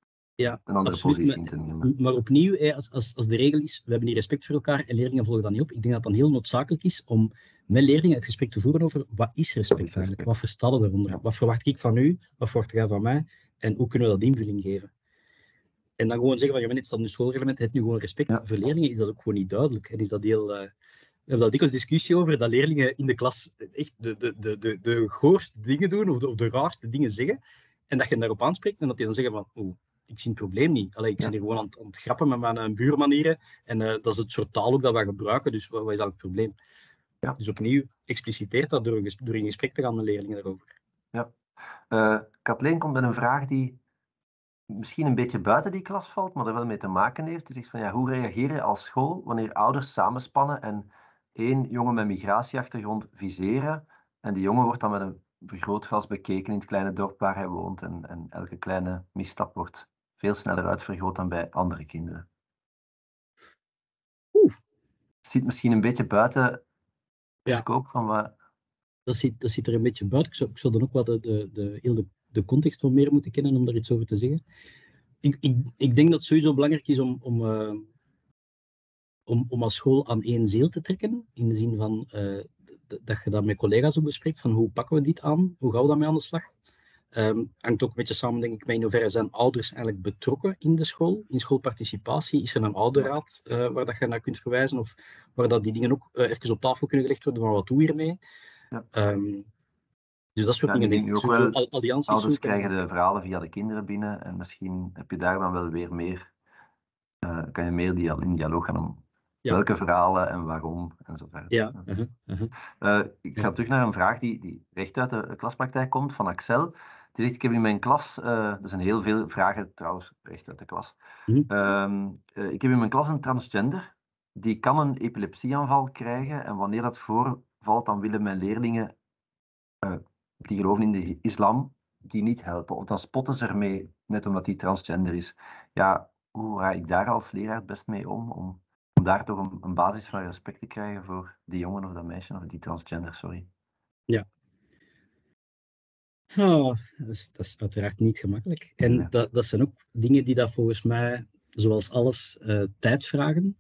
ja, een andere absoluut, positie maar, te nemen. Maar opnieuw, als, als, als de regel is, we hebben hier respect voor elkaar en leerlingen volgen dat niet op, ik denk dat het dan heel noodzakelijk is om met leerlingen het gesprek te voeren over wat is respect eigenlijk, respect? Wat verstaan we daaronder, ja. Wat verwacht ik van u, wat verwacht jij van mij en hoe kunnen we dat invulling geven. En dan gewoon zeggen van, ja, dit staat in het schoolreglement, het nu gewoon respect ja. voor leerlingen, is dat ook gewoon niet duidelijk. En is dat heel... Uh, we hebben daar dikwijls discussie over, dat leerlingen in de klas echt de, de, de, de, de goorste dingen doen, of de, of de raarste dingen zeggen, en dat je hen daarop aanspreekt, en dat die dan zeggen van, oh, ik zie het probleem niet. Allee, ik ja. ben hier gewoon aan het, aan het grappen met mijn uh, buurmanieren, en uh, dat is het soort taal ook dat wij gebruiken, dus wat, wat is dan het probleem? Ja. Dus opnieuw, expliciteert dat door, door in gesprek te gaan met leerlingen daarover. Ja. Uh, Kathleen komt met een vraag die misschien een beetje buiten die klas valt, maar er wel mee te maken heeft. Die zegt van, ja, hoe reageer je als school wanneer ouders samenspannen en één jongen met migratieachtergrond viseren en die jongen wordt dan met een vergrootglas bekeken in het kleine dorp waar hij woont en, en elke kleine misstap wordt veel sneller uitvergroot dan bij andere kinderen. Oeh. Het zit misschien een beetje buiten de ja. scope van wat... Dat zit, dat zit er een beetje buiten. Ik zou, ik zou dan ook wel de, de, de, heel de de context wat meer moeten kennen om daar iets over te zeggen. Ik, ik, ik denk dat het sowieso belangrijk is om, om, uh, om, om als school aan één zeel te trekken, in de zin van uh, dat je dat met collega's ook bespreekt, van hoe pakken we dit aan, hoe gaan we daarmee aan de slag. Um, hangt ook een beetje samen, denk ik, met in hoeverre zijn ouders eigenlijk betrokken in de school, in schoolparticipatie. Is er een ouderraad uh, waar dat je naar kunt verwijzen, of waar dat die dingen ook uh, even op tafel kunnen gelegd worden, van wat doe je hiermee? Ja. Um, Dus dat soort ja, dingen. Denk ik ook wel, allianties ouders zoeken. krijgen de verhalen via de kinderen binnen en misschien heb je daar dan wel weer meer, uh, kan je meer dia in dialoog gaan om ja. welke verhalen en waarom en zo verder. Ja. Uh-huh. Uh-huh. Uh, ik ga ja. terug naar een vraag die, die recht uit de klaspraktijk komt, van Axel. Die zegt, ik heb in mijn klas, uh, er zijn heel veel vragen trouwens, recht uit de klas. Uh-huh. Uh, uh, ik heb in mijn klas een transgender, die kan een epilepsieaanval krijgen en wanneer dat voorvalt, dan willen mijn leerlingen uh, die geloven in de islam, die niet helpen. Of dan spotten ze ermee, net omdat die transgender is. Ja, hoe ga ik daar als leraar het best mee om? om om daar toch een, een basis van respect te krijgen voor die jongen of dat meisje of die transgender, sorry. Ja. Oh, dat, is, dat is uiteraard niet gemakkelijk. En Nee. dat, dat zijn ook dingen die dat volgens mij, zoals alles, uh, tijd vragen.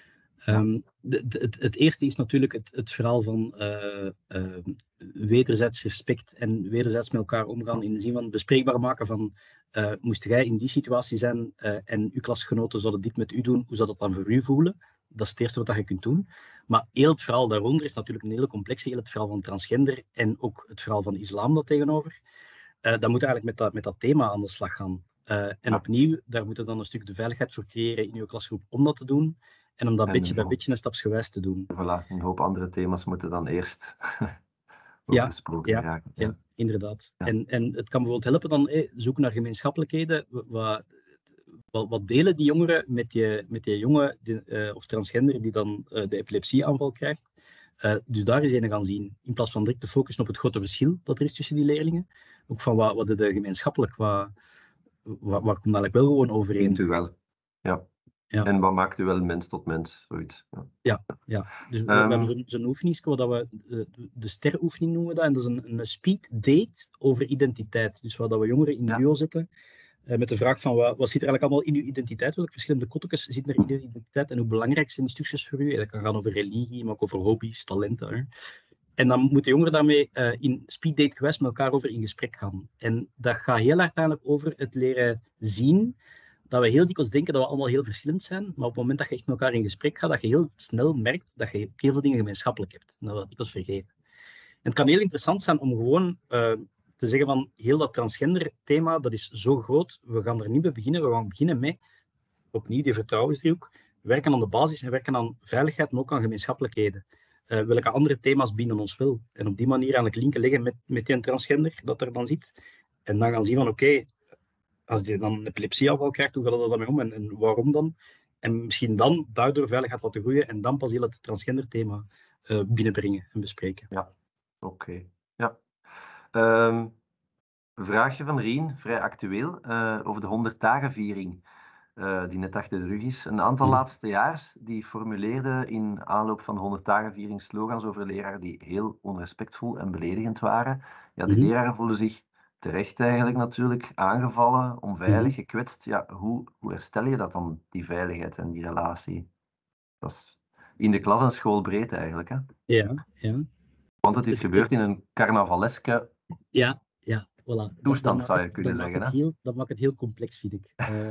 Um, de, de, het, het eerste is natuurlijk het, het verhaal van uh, uh, wederzijds respect en wederzijds met elkaar omgaan in de zin van bespreekbaar maken van uh, moest jij in die situatie zijn uh, en uw klasgenoten zouden dit met u doen, hoe zou dat dan voor u voelen? Dat is het eerste wat je kunt doen. Maar heel het verhaal daaronder is natuurlijk een hele complexe, heel het verhaal van transgender en ook het verhaal van islam dat tegenover. Uh, dan moet je eigenlijk met dat, met dat thema aan de slag gaan. Uh, en ja. opnieuw, daar moet je dan een stuk de veiligheid voor creëren in je klasgroep om dat te doen. En om dat en beetje bij beetje en stapsgewijs te doen. Voilà, een hoop andere thema's moeten dan eerst ja, besproken ja, raken. Ja, ja inderdaad. Ja. En, en het kan bijvoorbeeld helpen dan, hey, zoek naar gemeenschappelijkheden. Wat, wat, wat delen die jongeren met die, met die jongen die, uh, of transgender die dan uh, de epilepsieaanval krijgt? Uh, dus daar is een gaan zien. In plaats van direct te focussen op het grote verschil dat er is tussen die leerlingen. Ook van wat, wat is de gemeenschappelijk, wat, wat, wat komt eigenlijk wel gewoon overeen. Vindt u wel, ja. Ja. En wat maakt u wel mens tot mens, zoiets. Ja, ja. ja. Dus we, um, we hebben zo'n oefeningsje, dat we de, de steroefening noemen dat, en dat is een, een speed date over identiteit. Dus waar dat we jongeren in ja. duo zetten, uh, met de vraag van wat, wat zit er eigenlijk allemaal in uw identiteit, welke verschillende kottekes zitten er in uw identiteit en hoe belangrijk zijn die stukjes voor u. En dat kan gaan over religie, maar ook over hobby's, talenten. Hè. En dan moeten jongeren daarmee uh, in speeddate gewijs met elkaar over in gesprek gaan. En dat gaat heel uiteindelijk over het leren zien dat we heel dikwijls denken dat we allemaal heel verschillend zijn, maar op het moment dat je echt met elkaar in gesprek gaat, dat je heel snel merkt dat je ook heel veel dingen gemeenschappelijk hebt. En dat we dat dikwijls vergeten. En het kan heel interessant zijn om gewoon uh, te zeggen van, heel dat transgender thema, dat is zo groot, we gaan er niet mee beginnen, we gaan beginnen met, opnieuw die vertrouwensdriehoek, werken aan de basis en werken aan veiligheid, maar ook aan gemeenschappelijkheden. Uh, welke andere thema's binden ons wel? En op die manier eigenlijk linken leggen met, met die transgender dat er dan zit. En dan gaan zien van, oké, okay, als die dan een epilepsieaanval krijgt, hoe gaat dat daarmee om en, en waarom dan? En misschien dan daardoor veiligheid laten groeien en dan pas heel het transgender thema uh, binnenbrengen en bespreken. Ja, oké. Okay. Ja. Um, vraagje van Rien, vrij actueel, uh, over de honderd dagen viering uh, die net achter de rug is. Een aantal hmm. laatstejaars die formuleerden in aanloop van de honderd dagen viering slogans over leraren die heel onrespectvol en beledigend waren. Ja, de hmm. leraren voelen zich terecht eigenlijk natuurlijk, aangevallen, onveilig, gekwetst. Ja, hoe, hoe herstel je dat dan, die veiligheid en die relatie? Dat is in de klas en school breed eigenlijk, hè? Ja, ja. Want het is gebeurd in een carnavaleske ja, ja, voilà. toestand, dat, dat zou je het, kunnen dat zeggen. Maakt hè? Heel, dat maakt het heel complex, vind ik. Uh,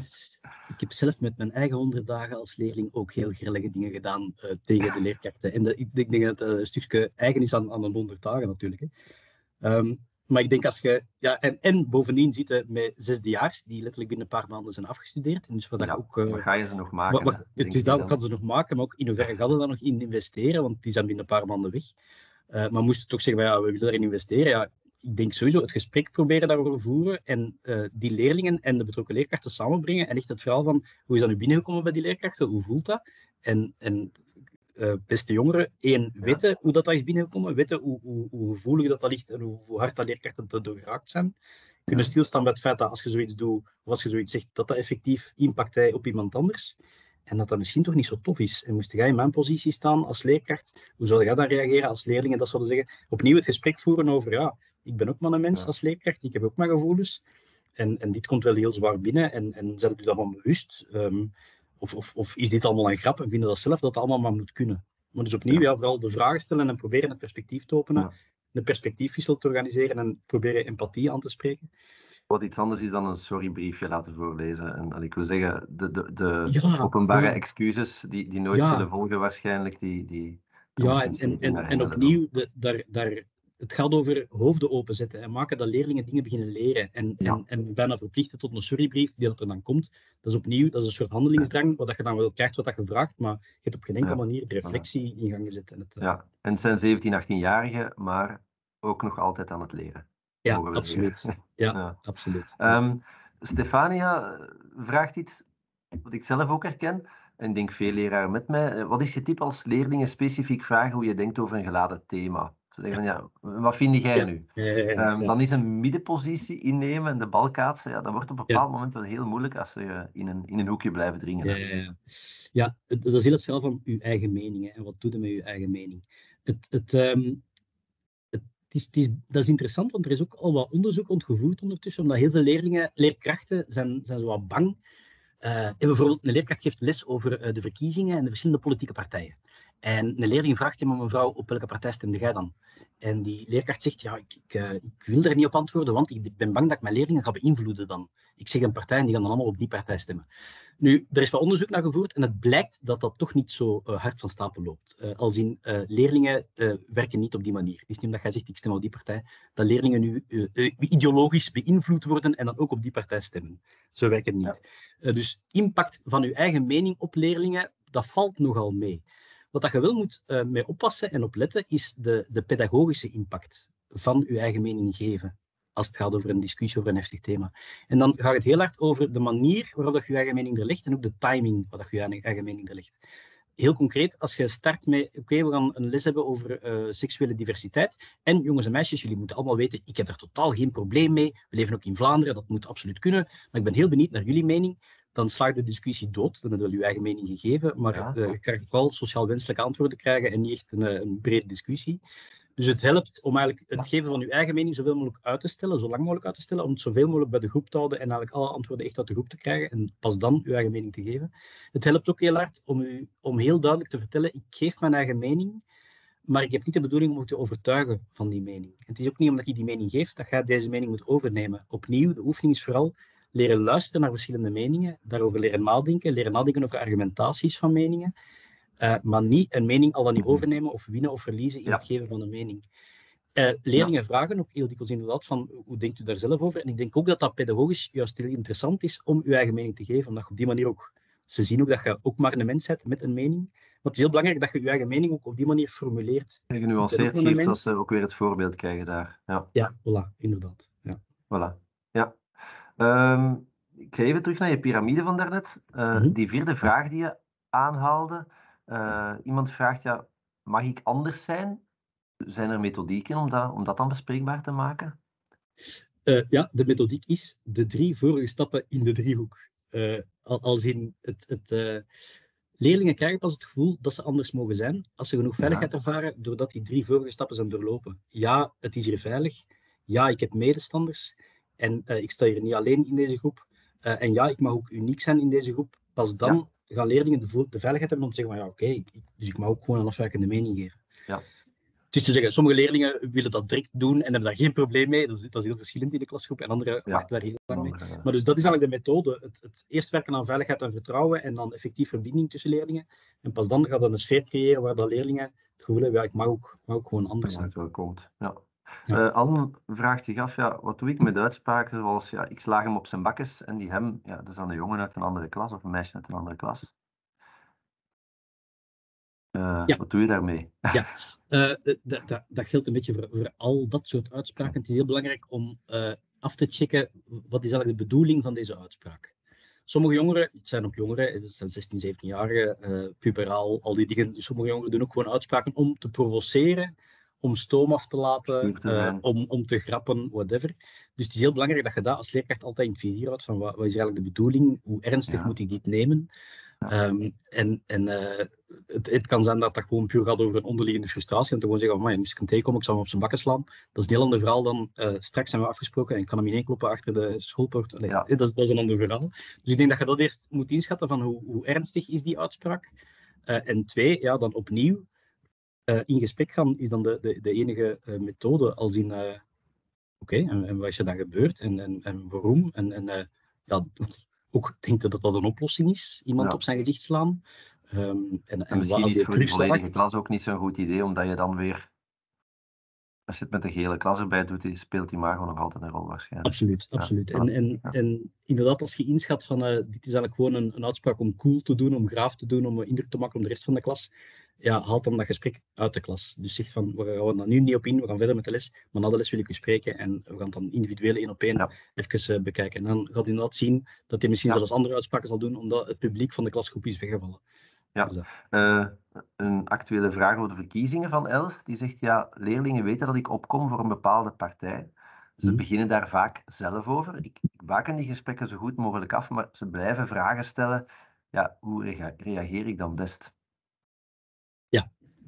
ik heb zelf met mijn eigen honderd dagen als leerling ook heel grillige dingen gedaan uh, tegen de leerkrachten. En de, ik, ik denk dat het een stukje eigen is aan, aan een honderd dagen natuurlijk. Hè. Um, Maar ik denk als je... Ja, en, en bovendien zitten met zesdejaars die letterlijk binnen een paar maanden zijn afgestudeerd. En dus wat ja, je ook, uh, wat ga je ze nog maken? Wat, wat, het is dat, wat gaan ze nog maken, maar ook in hoeverre gaan ze daar nog in investeren? Want die zijn binnen een paar maanden weg. Uh, maar moesten toch zeggen, ja, we willen daarin investeren. Ja, ik denk sowieso het gesprek proberen daarover voeren en uh, die leerlingen en de betrokken leerkrachten samenbrengen. En echt het verhaal van, hoe is dat nu binnengekomen bij die leerkrachten? Hoe voelt dat? En... en Uh, beste jongeren, één, weten ja. hoe dat, dat is binnengekomen, weten hoe, hoe, hoe gevoelig dat, dat ligt en hoe, hoe hard dat leerkrachten erdoor geraakt zijn. Kunnen ja. stilstaan bij het feit dat als je zoiets doet, of als je zoiets zegt, dat dat effectief impact heeft op iemand anders. En dat dat misschien toch niet zo tof is. En moest jij in mijn positie staan als leerkracht, hoe zou jij dan reageren als leerlingen dat zouden zeggen? Opnieuw het gesprek voeren over, ja, ik ben ook maar een mens ja. als leerkracht, ik heb ook mijn gevoelens. En, en dit komt wel heel zwaar binnen en, en zet u daarvan bewust. Um, Of, of, of is dit allemaal een grap en vinden dat zelf dat het allemaal maar moet kunnen. Maar dus opnieuw, ja. Ja, vooral de vragen stellen en proberen het perspectief te openen, ja. de perspectiefwissel te organiseren en proberen empathie aan te spreken. Wat iets anders is dan een sorrybriefje laten voorlezen. En, en ik wil zeggen, de, de, de ja, openbare ja. excuses die, die nooit ja. zullen volgen waarschijnlijk, die... die ja, en, en, en, en opnieuw, de, daar... daar het gaat over hoofden openzetten en maken dat leerlingen dingen beginnen leren. En, ja. en, en bijna verplichten tot een sorrybrief die dat er dan komt. Dat is opnieuw, dat is een soort handelingsdrang, wat je dan wel krijgt wat je vraagt, maar je hebt op geen enkele ja. manier de reflectie in gang gezet. En het, ja, en het zijn zeventien, achttienjarigen, maar ook nog altijd aan het leren. Ja, absoluut. Ja, ja, absoluut. Um, Stefania vraagt iets wat ik zelf ook herken, en ik denk veel leraren met mij. Wat is je tip als leerlingen specifiek vragen hoe je denkt over een geladen thema? Ze zeggen van, ja, wat vind jij Ja. nu? Ja, ja, ja, Um, ja. dan is een middenpositie innemen en de bal kaatsen, ja, dat wordt op een bepaald Ja. moment wel heel moeilijk als ze uh, in, een, in een hoekje blijven dringen. Ja, ja, ja. Ja, dat is heel het verhaal van uw eigen mening. Hè. En wat doe je met uw eigen mening? Het, het, um, het, is, het is, dat is interessant, want er is ook al wat onderzoek ontgevoerd ondertussen, omdat heel veel leerlingen, leerkrachten zijn, zijn zo wat bang. Uh, en bijvoorbeeld, een leerkracht geeft les over uh, de verkiezingen en de verschillende politieke partijen. En een leerling vraagt hem, mevrouw, op welke partij stemde jij dan? En die leerkracht zegt, ja, ik, ik, uh, ik wil daar niet op antwoorden, want ik ben bang dat ik mijn leerlingen ga beïnvloeden dan. Ik zeg een partij en die gaan dan allemaal op die partij stemmen. Nu, er is wat onderzoek naar gevoerd en het blijkt dat dat toch niet zo uh, hard van stapel loopt. Uh, als in, uh, leerlingen uh, werken niet op die manier. Het is niet omdat jij zegt, ik stem op die partij, dat leerlingen nu uh, uh, ideologisch beïnvloed worden en dan ook op die partij stemmen. Zo werkt het niet. Ja. Uh, dus impact van je eigen mening op leerlingen, dat valt nogal mee. Wat dat je wel moet uh, mee oppassen en opletten, is de, de pedagogische impact van je eigen mening geven. Als het gaat over een discussie over een heftig thema. En dan gaat het heel hard over de manier waarop je je eigen mening er legt en ook de timing waarop je je eigen mening er legt. Heel concreet, als je start met, oké, okay, we gaan een les hebben over uh, seksuele diversiteit. En jongens en meisjes, jullie moeten allemaal weten, ik heb er totaal geen probleem mee. We leven ook in Vlaanderen, dat moet absoluut kunnen. Maar ik ben heel benieuwd naar jullie mening. Dan slaagt de discussie dood, dan heb je wel je eigen mening gegeven. Maar ja. uh, je krijgt vooral sociaal wenselijke antwoorden krijgen en niet echt een, een brede discussie. Dus het helpt om eigenlijk het geven van je eigen mening zoveel mogelijk uit te stellen, zo lang mogelijk uit te stellen, om het zoveel mogelijk bij de groep te houden en eigenlijk alle antwoorden echt uit de groep te krijgen en pas dan je eigen mening te geven. Het helpt ook heel hard om, u, om heel duidelijk te vertellen, ik geef mijn eigen mening, maar ik heb niet de bedoeling om u te overtuigen van die mening. En het is ook niet omdat je die mening geeft, dat je deze mening moet overnemen. Opnieuw, de oefening is vooral leren luisteren naar verschillende meningen, daarover leren nadenken, leren nadenken over argumentaties van meningen. Uh, maar niet een mening al dan niet overnemen of winnen of verliezen in ja. het geven van een mening. Uh, leerlingen ja. vragen ook heel dikwijls inderdaad van hoe denkt u daar zelf over? En ik denk ook dat dat pedagogisch juist heel interessant is om uw eigen mening te geven, omdat je op die manier ook, ze zien ook dat je ook maar een mens bent met een mening. Maar het is heel belangrijk dat je je eigen mening ook op die manier formuleert. En genuanceerd geeft, zodat ze ook weer het voorbeeld krijgen daar. Ja, ja voilà, inderdaad. Ja. Voilà, ja. Um, ik ga even terug naar je piramide van daarnet. Uh, mm-hmm. Die vierde vraag die je aanhaalde. Uh, iemand vraagt, ja, mag ik anders zijn? Zijn er methodieken om dat, om dat dan bespreekbaar te maken? Uh, ja, de methodiek is de drie vorige stappen in de driehoek. Uh, als in het... het uh, leerlingen krijgen pas het gevoel dat ze anders mogen zijn als ze genoeg veiligheid ja. ervaren doordat die drie vorige stappen zijn doorlopen. Ja, het is hier veilig. Ja, ik heb medestanders. En uh, ik sta hier niet alleen in deze groep. Uh, en ja, ik mag ook uniek zijn in deze groep. Pas dan ja. gaan leerlingen de, vo- de veiligheid hebben om te zeggen van ja, oké, okay, dus ik mag ook gewoon een afwijkende mening geven. Ja. Dus te zeggen, sommige leerlingen willen dat direct doen en hebben daar geen probleem mee. Dat is, dat is heel verschillend in de klasgroep en anderen ja. wachten daar heel lang mee. Ja. Maar dus dat is eigenlijk de methode. Het, het eerst werken aan veiligheid en vertrouwen en dan effectief verbinding tussen leerlingen. En pas dan gaat dat een sfeer creëren waar dat leerlingen het gevoel hebben, ja, ik mag ook, mag ook gewoon anders zijn. Ja, het komt. Ja. Ja. Uh, Anne vraagt zich af, ja, wat doe ik met uitspraken zoals, ja, ik slaag hem op zijn bakkes en die hem, ja, dat is dan een jongen uit een andere klas of een meisje uit een andere klas. Uh, ja. Wat doe je daarmee? Ja, uh, dat, dat, dat geldt een beetje voor, voor al dat soort uitspraken. Het is heel belangrijk om uh, af te checken wat is eigenlijk de bedoeling van deze uitspraak. Sommige jongeren, het zijn ook jongeren, het zijn zestien, zeventien-jarigen, uh, puberaal, al die dingen. Sommige jongeren doen ook gewoon uitspraken om te provoceren, om stoom af te laten, te uh, om, om te grappen, whatever. Dus het is heel belangrijk dat je dat als leerkracht altijd in het vizier houdt van wat, wat is eigenlijk de bedoeling, hoe ernstig ja. moet ik dit nemen. Ja. Um, en en uh, het, het kan zijn dat dat gewoon puur gaat over een onderliggende frustratie en te gewoon zeggen, man, moest ik hem tegenkomen, ik zou hem op zijn bakken slaan. Dat is een heel ander verhaal dan uh, straks zijn we afgesproken en ik kan hem ineenkloppen achter de schoolpoort. Allee, ja. dat, is, dat is een ander verhaal. Dus ik denk dat je dat eerst moet inschatten van hoe, hoe ernstig is die uitspraak. Uh, en twee, ja, dan opnieuw uh, in gesprek gaan is dan de, de, de enige uh, methode als in, uh, oké, okay, en, en wat is er dan gebeurd en, en, en waarom? En, en uh, ja... Ook denk dat dat een oplossing is, iemand ja. op zijn gezicht slaan. Um, en, en, en misschien wat, is het voor de volledige klas ook niet zo'n goed idee, omdat je dan weer, als je het met de gele klas erbij doet, speelt die imago nog altijd een rol waarschijnlijk. Absoluut, ja. absoluut. En, en, ja. en inderdaad, als je inschat van, uh, dit is eigenlijk gewoon een, een uitspraak om cool te doen, om graaf te doen, om indruk te maken op de rest van de klas, ja, haalt dan dat gesprek uit de klas. Dus zeg van, we gaan er nu niet op in, we gaan verder met de les, maar na de les wil ik u spreken en we gaan het dan individueel één op één ja. even uh, bekijken. En dan gaat je inderdaad zien dat hij misschien ja. zelfs andere uitspraken zal doen, omdat het publiek van de klasgroep is weggevallen. Ja. Dus dat. Uh, een actuele vraag over de verkiezingen van Els. Die zegt, ja, leerlingen weten dat ik opkom voor een bepaalde partij. Ze Mhm. beginnen daar vaak zelf over. Ik, ik baken die gesprekken zo goed mogelijk af, maar ze blijven vragen stellen. Ja, hoe rea- reageer ik dan best? Ja.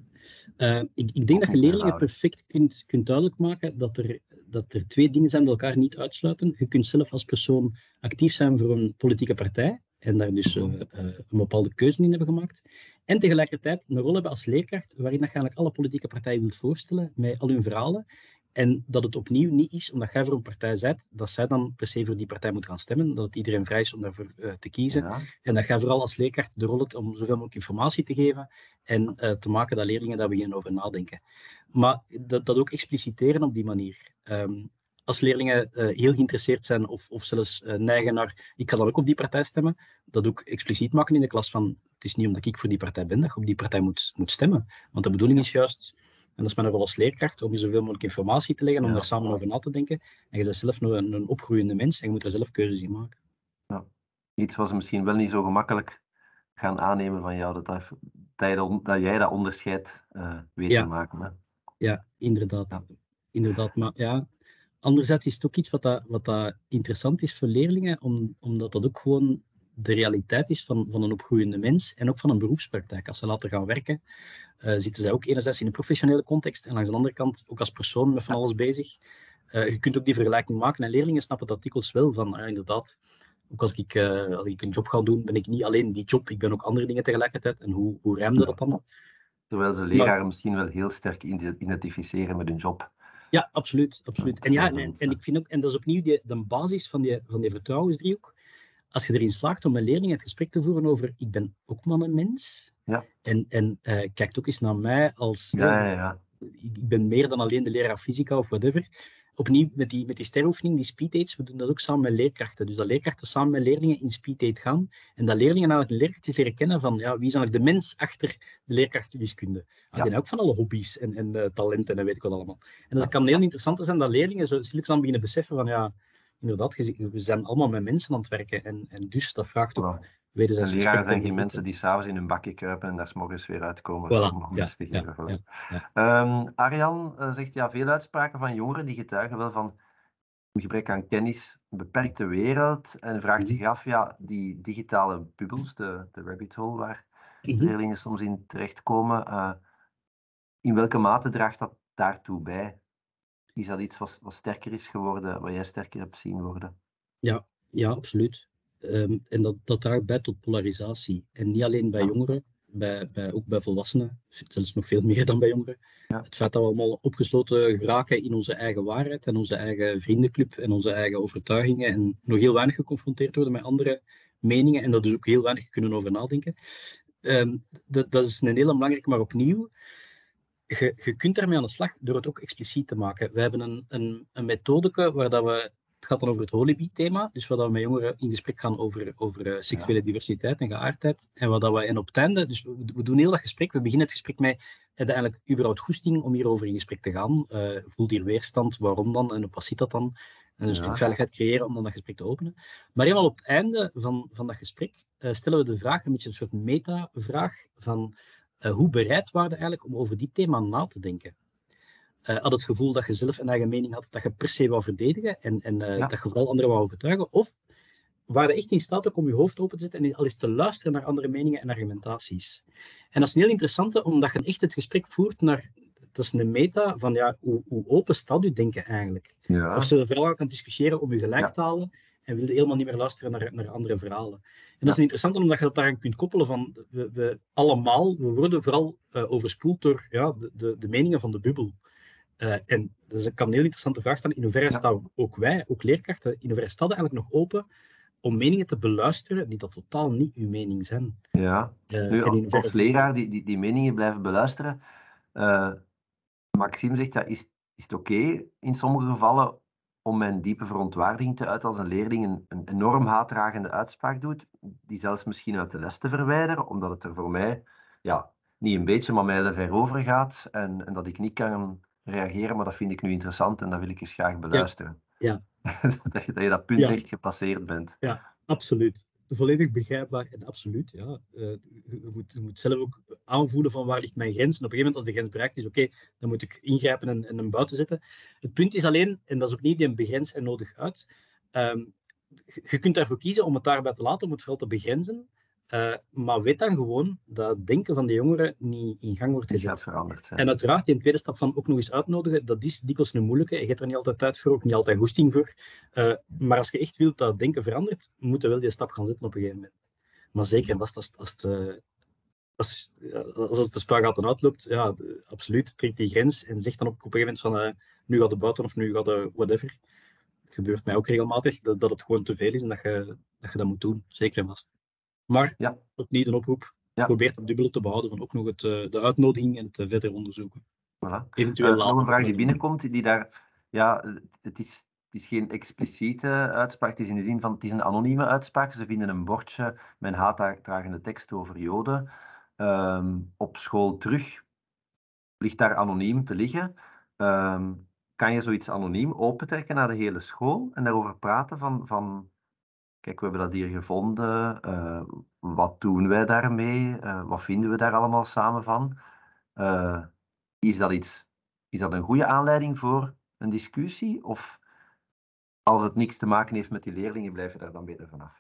Uh, ik, ik denk Ook dat je niet leerlingen eenvoudig. perfect kunt, kunt duidelijk maken dat er, dat er twee dingen zijn die elkaar niet uitsluiten. Je kunt zelf als persoon actief zijn voor een politieke partij en daar dus uh, uh, een bepaalde keuze in hebben gemaakt. En tegelijkertijd een rol hebben als leerkracht waarin je eigenlijk alle politieke partijen wilt voorstellen met al hun verhalen. En dat het opnieuw niet is, omdat jij voor een partij bent, dat zij dan per se voor die partij moet gaan stemmen, dat het iedereen vrij is om daarvoor uh, te kiezen. Ja. En dat jij vooral als leerkracht de rol hebt om zoveel mogelijk informatie te geven en uh, te maken dat leerlingen daar beginnen over nadenken. Maar dat, dat ook expliciteren op die manier. Um, als leerlingen uh, heel geïnteresseerd zijn of, of zelfs uh, neigen naar ik ga dan ook op die partij stemmen, dat ook expliciet maken in de klas van het is niet omdat ik voor die partij ben dat je op die partij moet, moet stemmen. Want de bedoeling is juist, en dat is mijn rol als leerkracht, om je zoveel mogelijk informatie te leggen, om Ja. daar samen over na te denken. En je bent zelf nog een, een opgroeiende mens en je moet er zelf keuzes in maken. Ja. Iets was misschien wel niet zo gemakkelijk gaan aannemen van jou, dat, dat, dat, dat jij dat onderscheid uh, weet ja. te maken. Hè? Ja, inderdaad. Ja. Inderdaad, maar ja... Anderzijds is het ook iets wat, dat, wat dat interessant is voor leerlingen, om, omdat dat ook gewoon de realiteit is van, van een opgroeiende mens en ook van een beroepspraktijk. Als ze later gaan werken, uh, zitten zij ook enerzijds in een professionele context en langs de andere kant ook als persoon met van alles bezig. Uh, je kunt ook die vergelijking maken en leerlingen snappen dat dikwijls wel van, uh, inderdaad, ook als ik, uh, als ik een job ga doen, ben ik niet alleen die job, ik ben ook andere dingen tegelijkertijd. En hoe, hoe ruimde dat dan? Terwijl ze leraren maar, misschien wel heel sterk identificeren met hun job. Ja, absoluut. absoluut. En, ja, en, en ik vind ook, en dat is opnieuw die, de basis van die, van die vertrouwensdriehoek. Als je erin slaagt om met leerlingen het gesprek te voeren over ik ben ook maar een mens. Ja. En, en uh, kijk ook eens naar mij als ja, ja, ja. Uh, ik ben meer dan alleen de leraar fysica of whatever. Opnieuw met die, met die steroefening, die speeddates, we doen dat ook samen met leerkrachten. Dus dat leerkrachten samen met leerlingen in speeddate gaan. En dat leerlingen nou de leerkrachtjes leren kennen van ja, wie is eigenlijk de mens achter de leerkracht wiskunde. Ah, ja. Die hebben ook van alle hobby's en, en uh, talenten en weet ik wat allemaal. En dat ja. kan heel interessant zijn dat leerlingen zo stilletjes aan beginnen beseffen van ja, inderdaad, we zijn allemaal met mensen aan het werken. En, en dus dat vraagt ook voilà. wederzijds respect. Leraren zijn geen mensen die s'avonds in hun bakje kruipen en daar 's morgens weer uitkomen voilà. om, om ja, les te geven. Ja, ja, ja. Um, Arjan uh, zegt ja, veel uitspraken van jongeren die getuigen wel van een gebrek aan kennis, een beperkte wereld en vraagt mm-hmm. zich af, ja, die digitale bubbels, de, de rabbit hole waar mm-hmm. leerlingen soms in terechtkomen, uh, in welke mate draagt dat daartoe bij? Is dat iets wat, wat sterker is geworden, wat jij sterker hebt zien worden? Ja, ja absoluut. Um, en dat, dat draagt bij tot polarisatie. En niet alleen bij ja. jongeren, bij, bij, ook bij volwassenen, zelfs nog veel meer dan bij jongeren. Ja. Het feit dat we allemaal opgesloten geraken in onze eigen waarheid en onze eigen vriendenclub en onze eigen overtuigingen en nog heel weinig geconfronteerd worden met andere meningen en dat dus ook heel weinig kunnen over nadenken. Um, dat, dat is een hele belangrijke, maar opnieuw, je, je kunt daarmee aan de slag door het ook expliciet te maken. We hebben een, een, een methode waar dat we... Het gaat dan over het Holibi-thema, dus waar we met jongeren in gesprek gaan over, over uh, seksuele ja. diversiteit en geaardheid. En wat dat we en op het einde, dus we, we doen heel dat gesprek, we beginnen het gesprek met heb je eigenlijk überhaupt goesting om hierover in gesprek te gaan. Uh, voelt hier weerstand, waarom dan en op wat zit dat dan? En een ja. stuk veiligheid creëren om dan dat gesprek te openen. Maar helemaal op het einde van, van dat gesprek uh, stellen we de vraag, een beetje een soort meta-vraag van uh, hoe bereid waren we eigenlijk om over dit thema na te denken? Uh, had het gevoel dat je zelf een eigen mening had, dat je per se wou verdedigen en, en uh, ja. dat je vooral anderen wou overtuigen? Of waren je echt in staat ook om je hoofd open te zetten en al eens te luisteren naar andere meningen en argumentaties? En dat is een heel interessante, omdat je echt het gesprek voert naar... Dat is een meta van, ja, hoe, hoe open staat je denken eigenlijk? Ja. Of ze er vooral aan kan discussiëren om je gelijk ja. te halen en wilde helemaal niet meer luisteren naar, naar andere verhalen. En dat is ja. interessant, omdat je dat daaraan kunt koppelen van... We, we allemaal, we worden vooral uh, overspoeld door ja, de, de, de meningen van de bubbel. Uh, en dus kan een heel interessante vraag stellen. In hoeverre ja. staan ook wij, ook leerkrachten, in hoeverre staan we eigenlijk nog open om meningen te beluisteren die dat totaal niet uw mening zijn? Ja, uh, nu, en als leraar die, die, die meningen blijven beluisteren, uh, Maxime zegt, ja, is, is het oké okay, in sommige gevallen om mijn diepe verontwaardiging te uiten als een leerling een, een enorm haatdragende uitspraak doet, die zelfs misschien uit de les te verwijderen, omdat het er voor mij ja, niet een beetje, maar mijlen ver over gaat en, en dat ik niet kan reageren, maar dat vind ik nu interessant en dat wil ik eens graag beluisteren. Ja. ja. dat, je, dat je dat punt ja. echt gepasseerd bent. Ja, absoluut. volledig begrijpbaar en absoluut. Ja. Uh, je, moet, je moet zelf ook aanvoelen van waar ligt mijn grens. En op een gegeven moment, als de grens bereikt is, oké, okay, dan moet ik ingrijpen en, en hem buiten zetten. Het punt is alleen, en dat is ook niet die begrens en nodig uit, um, je kunt daarvoor kiezen om het daarbij te laten, om het vooral te begrenzen. Uh, maar weet dan gewoon dat het denken van de jongeren niet in gang wordt gezet. Veranderd, en uiteraard, die tweede stap van ook nog eens uitnodigen, dat is dikwijls een moeilijke. Je hebt er niet altijd tijd voor, ook niet altijd goesting voor. Uh, maar als je echt wilt dat het denken verandert, moet je wel die stap gaan zetten op een gegeven moment. Maar zeker en vast als, als, het, uh, als, als het de spuigaten uitloopt, ja, de, absoluut, trek die grens en zeg dan op, op een gegeven moment van uh, nu gaat de buiten of nu gaat de whatever. Het gebeurt mij ook regelmatig, dat, dat het gewoon te veel is en dat je dat, je dat moet doen, zeker en vast. Maar ja. opnieuw een oproep. Ja. Probeer het dubbele te behouden van ook nog het, de uitnodiging en het verder onderzoeken. Voilà. Eventueel uh, later. Nog een vraag die binnenkomt, die daar... Ja, het is, het is geen expliciete uitspraak, het is in de zin van, het is een anonieme uitspraak. Ze vinden een bordje met een haatdragende tekst over Joden um, op school terug. Ligt daar anoniem te liggen. Um, kan je zoiets anoniem opentrekken naar de hele school en daarover praten van... van kijk, we hebben dat hier gevonden. Uh, wat doen wij daarmee? Uh, wat vinden we daar allemaal samen van? Uh, is dat iets? Is dat een goede aanleiding voor een discussie? Of als het niks te maken heeft met die leerlingen, blijf je daar dan beter vanaf?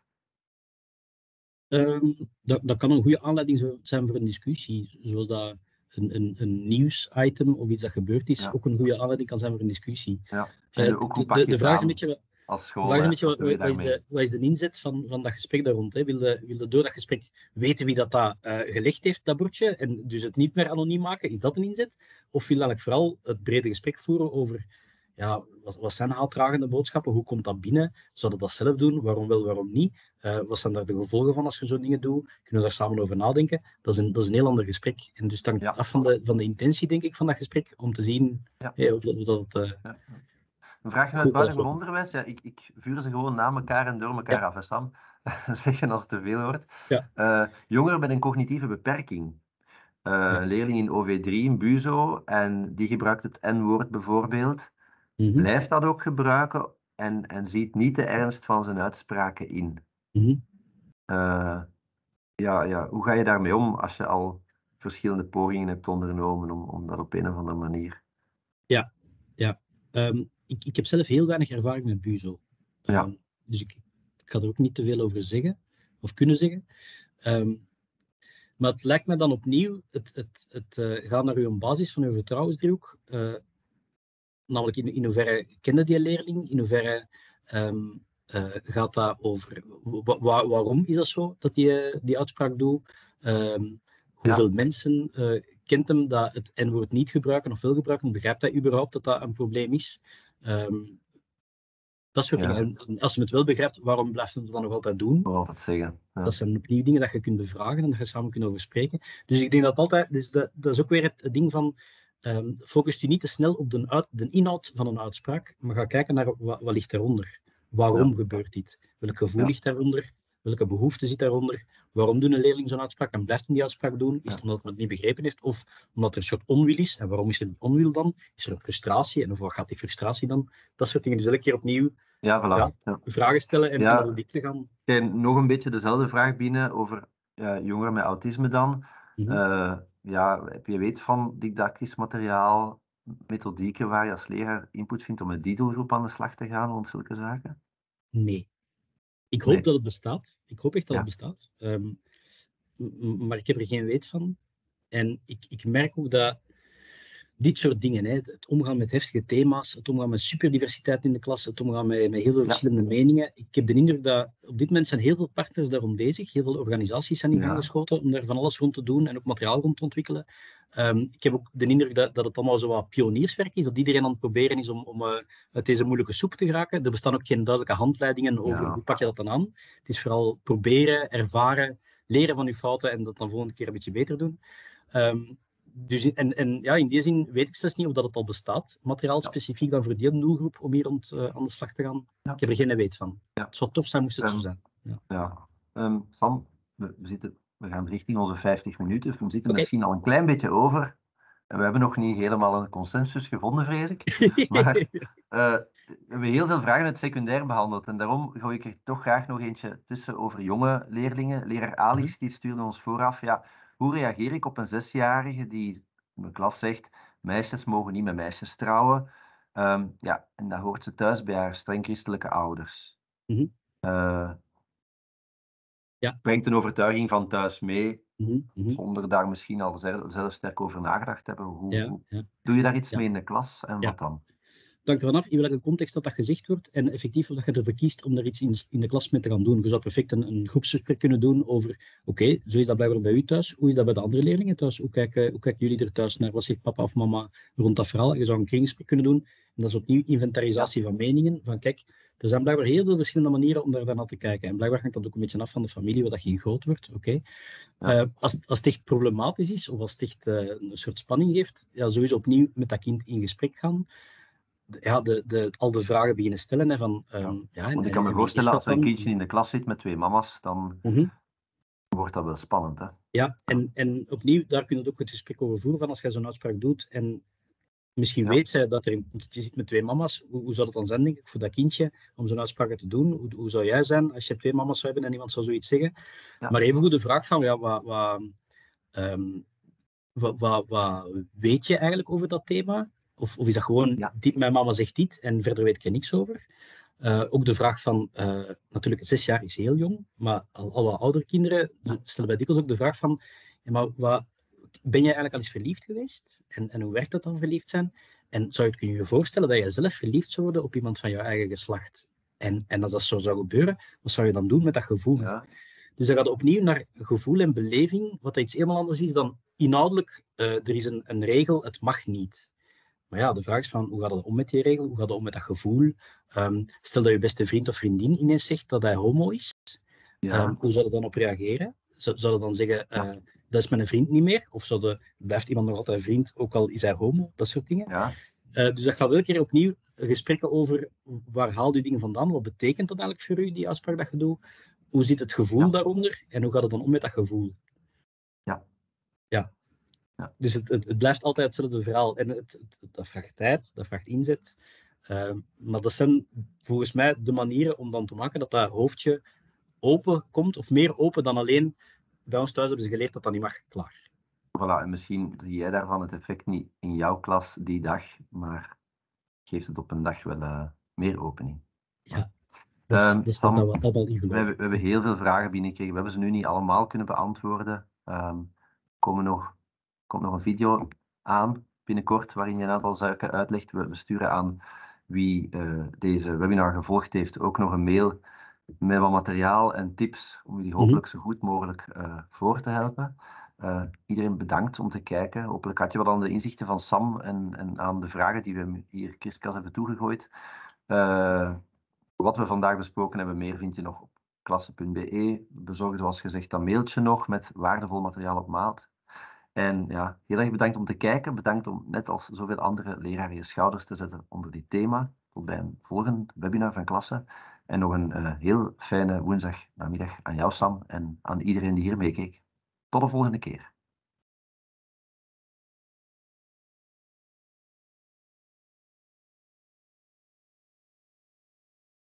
Um, dat, dat kan een goede aanleiding zijn voor een discussie. Zoals dat een, een, een nieuwsitem of iets dat gebeurd is, ja. ook een goede aanleiding kan zijn voor een discussie. Ja. Uh, de, de, de vraag is een beetje... Als school, de vraag is een beetje, wat, wat, wat, is de, wat is de inzet van, van dat gesprek daar rond? Hè? Wil, je, wil je door dat gesprek weten wie dat, dat uh, gelegd heeft, dat bordje, en dus het niet meer anoniem maken? Is dat een inzet? Of wil je eigenlijk vooral het brede gesprek voeren over, ja, wat, wat zijn haatdragende boodschappen? Hoe komt dat binnen? Zouden dat zelf doen? Waarom wel, waarom niet? Uh, wat zijn daar de gevolgen van als je zo'n dingen doet? Kunnen we daar samen over nadenken? Dat is een, dat is een heel ander gesprek. En dus het hangt ja. af van de, van de intentie, denk ik, van dat gesprek, om te zien ja. hey, of, of dat... Uh, ja. Een vraag vanuit buitengewoon onderwijs. Ja, ik, ik vuur ze gewoon na elkaar en door elkaar ja. af, hè, Sam. Zeggen als het te veel wordt. Ja. Uh, jongeren met een cognitieve beperking. Uh, ja. Een leerling in O V drie, in Buzo, en die gebruikt het N-woord bijvoorbeeld. Mm-hmm. Blijft dat ook gebruiken en, en ziet niet de ernst van zijn uitspraken in. Mm-hmm. Uh, ja, ja, hoe ga je daarmee om als je al verschillende pogingen hebt ondernomen om, om dat op een of andere manier... Ja, ja. Um... Ik, ik heb zelf heel weinig ervaring met Buzo. Ja. Um, dus ik, ik ga er ook niet te veel over zeggen, of kunnen zeggen. Um, maar het lijkt me dan opnieuw het, het, het uh, gaan naar uw basis van uw vertrouwensdriehoek. Uh, namelijk in, in hoeverre kende die leerling, in hoeverre um, uh, gaat dat over... Wa, wa, waarom is dat zo, dat die, uh, die uitspraak doet? Um, hoeveel ja. mensen uh, kent hem dat het N-woord niet gebruiken of wel gebruiken? Begrijpt hij überhaupt dat dat een probleem is? Um, dat soort ja. dingen. En als je het wel begrijpt, waarom blijft hij het dan nog altijd doen? Altijd zeggen. Ja. Dat zijn opnieuw dingen dat je kunt bevragen en dat je samen kunt over spreken. Dus ik denk dat altijd, dus dat, dat is ook weer het, het ding van, um, focus je niet te snel op de, uit, de inhoud van een uitspraak, maar ga kijken naar wat, wat ligt daaronder. Waarom ja. gebeurt dit? Welk gevoel ja. ligt daaronder? Welke behoefte zit daaronder? Waarom doet een leerling zo'n uitspraak en blijft hij die uitspraak doen? Is het omdat hij het niet begrepen heeft of omdat er een soort onwil is? En waarom is er die onwil dan? Is er een frustratie? En of wat gaat die frustratie dan? Dat soort dingen. Dus elke keer opnieuw ja, voilà. ja, ja. vragen stellen en ja. naar de diepte gaan. En nog een beetje dezelfde vraag binnen over uh, jongeren met autisme dan. Mm-hmm. Uh, ja, heb je weet van didactisch materiaal, methodieken waar je als leraar input vindt om met die doelgroep aan de slag te gaan rond zulke zaken? Nee. Ik hoop nee. dat het bestaat. Ik hoop echt dat ja. het bestaat. Um, m- maar ik heb er geen weet van. En ik, ik merk ook dat dit soort dingen, hè, het omgaan met heftige thema's, het omgaan met superdiversiteit in de klas, het omgaan met, met heel veel ja. verschillende meningen. Ik heb de indruk dat op dit moment zijn heel veel partners daarom bezig. Heel veel organisaties zijn in gang geschoten om daar van alles rond te doen en ook materiaal rond te ontwikkelen. Um, ik heb ook de indruk dat, dat het allemaal zo wat pionierswerk is, dat iedereen aan het proberen is om, om uh, uit deze moeilijke soep te geraken. Er bestaan ook geen duidelijke handleidingen over ja. hoe pak je dat dan aan. Het is vooral proberen, ervaren, leren van je fouten en dat dan volgende keer een beetje beter doen. Um, Dus in, en, en ja, in die zin weet ik zelfs niet of dat het al bestaat, materiaal ja. specifiek dan voor die doelgroep, om hier rond uh, aan de slag te gaan. Ja. Ik heb er geen weet van. Ja. Het zou tof zijn, moest het um, zo zijn. Ja. Ja. Um, Sam, we, we, zitten, we gaan richting onze vijftig minuten, we zitten okay. misschien al een klein beetje over. En we hebben nog niet helemaal een consensus gevonden, vrees ik. Maar uh, we hebben heel veel vragen in het secundair behandeld. En daarom gooi ik er toch graag nog eentje tussen over jonge leerlingen. Leraar Alix die stuurde ons vooraf, ja, hoe reageer ik op een zesjarige die in mijn klas zegt, meisjes mogen niet met meisjes trouwen. Um, ja, en dat hoort ze thuis bij haar streng christelijke ouders. Mm-hmm. Uh, ja. Brengt een overtuiging van thuis mee, mm-hmm. zonder daar misschien al zelf, zelf sterk over nagedacht te hebben. Hoe, ja, hoe ja. doe je daar iets ja. mee in de klas en ja. wat dan? Het hangt ervan af in welke context dat, dat gezegd wordt en effectief of dat je ervoor kiest om daar iets in, in de klas mee te gaan doen. Je zou perfect een, een groepsgesprek kunnen doen over, oké, okay, zo is dat blijkbaar bij u thuis, hoe is dat bij de andere leerlingen thuis, hoe kijken, hoe kijken jullie er thuis naar, wat zegt papa of mama rond dat verhaal? Je zou een kringgesprek kunnen doen en dat is opnieuw inventarisatie ja. van meningen, van kijk, er zijn blijkbaar heel veel verschillende manieren om daar naar te kijken en blijkbaar hangt dat ook een beetje af van de familie, wat dat geen groot wordt, oké. Okay. Ja. Uh, als, als het echt problematisch is of als het echt uh, een soort spanning geeft, ja, sowieso opnieuw met dat kind in gesprek gaan. Ja, de, de, al de vragen beginnen stellen. Hè, van, um, ja. Ja, Want ik kan me voorstellen, als er een kindje in de klas zit met twee mama's, dan mm-hmm. wordt dat wel spannend. Hè? Ja, en, en opnieuw, daar kun je ook het gesprek over voeren van als jij zo'n uitspraak doet en misschien ja. weet zij dat er een kindje zit met twee mama's, hoe, hoe zou dat dan zijn, denk ik, voor dat kindje, om zo'n uitspraak te doen? Hoe, hoe zou jij zijn als je twee mama's zou hebben en iemand zou zoiets zeggen? Ja. Maar evengoed de vraag van, ja, wat, wat, um, wat, wat, wat weet je eigenlijk over dat thema? Of, of is dat gewoon, ja. dit, mijn mama zegt dit en verder weet ik er niks over. Uh, ook de vraag van, uh, natuurlijk zes jaar is heel jong, maar al, al wat oudere kinderen stellen bij dikwijls ook de vraag van, ja, maar wat, ben jij eigenlijk al eens verliefd geweest? En, en hoe werkt dat dan, verliefd zijn? En zou je kun je je voorstellen dat je zelf verliefd zou worden op iemand van jouw eigen geslacht? En, en als dat zo zou gebeuren, wat zou je dan doen met dat gevoel? Ja. Dus dan gaat het opnieuw naar gevoel en beleving, wat iets helemaal anders is dan inhoudelijk, uh, er is een, een regel, het mag niet. Maar ja, de vraag is van, hoe gaat het om met die regel? Hoe gaat het om met dat gevoel? Um, stel dat je beste vriend of vriendin ineens zegt dat hij homo is. Ja. Um, hoe zou je dan op reageren? Zou, zou je dan zeggen, uh, ja. dat is mijn vriend niet meer? Of zou de, blijft iemand nog altijd vriend, ook al is hij homo? Dat soort dingen. Ja. Uh, dus dat gaat elke keer opnieuw gesprekken over, waar haal je dingen vandaan? Wat betekent dat eigenlijk voor u, die uitspraak dat je doet? Hoe zit het gevoel ja. daaronder? En hoe gaat het dan om met dat gevoel? Ja. Ja. Ja. Dus het, het, het blijft altijd hetzelfde verhaal. En het, het, dat vraagt tijd, dat vraagt inzet. Uh, maar dat zijn volgens mij de manieren om dan te maken dat dat hoofdje open komt, of meer open dan alleen, bij ons thuis hebben ze geleerd dat dat niet mag, klaar. Voilà, en misschien zie jij daarvan het effect niet in jouw klas die dag, maar geeft het op een dag wel uh, meer opening. Ja, dat is, um, dat is wat Sam, we allemaal in geloven. We hebben, we hebben heel veel vragen binnengekregen. We hebben ze nu niet allemaal kunnen beantwoorden. Um, komen nog... Er komt nog een video aan binnenkort waarin je een aantal zaken uitlegt. We, we sturen aan wie uh, deze webinar gevolgd heeft ook nog een mail met wat materiaal en tips om jullie hopelijk zo goed mogelijk uh, voor te helpen. Uh, iedereen bedankt om te kijken. Hopelijk had je wat aan de inzichten van Sam en, en aan de vragen die we hier Kriskaz hebben toegegooid. Uh, wat we vandaag besproken hebben, meer vind je nog op klasse punt b e. Bezorg zoals gezegd dat mailtje nog met waardevol materiaal op maat. En ja, heel erg bedankt om te kijken. Bedankt om, net als zoveel andere leraren, je schouders te zetten onder dit thema. Tot bij een volgend webinar van klasse. En nog een uh, heel fijne woensdagnamiddag aan jou, Sam, en aan iedereen die hier meekeek. Tot de volgende keer.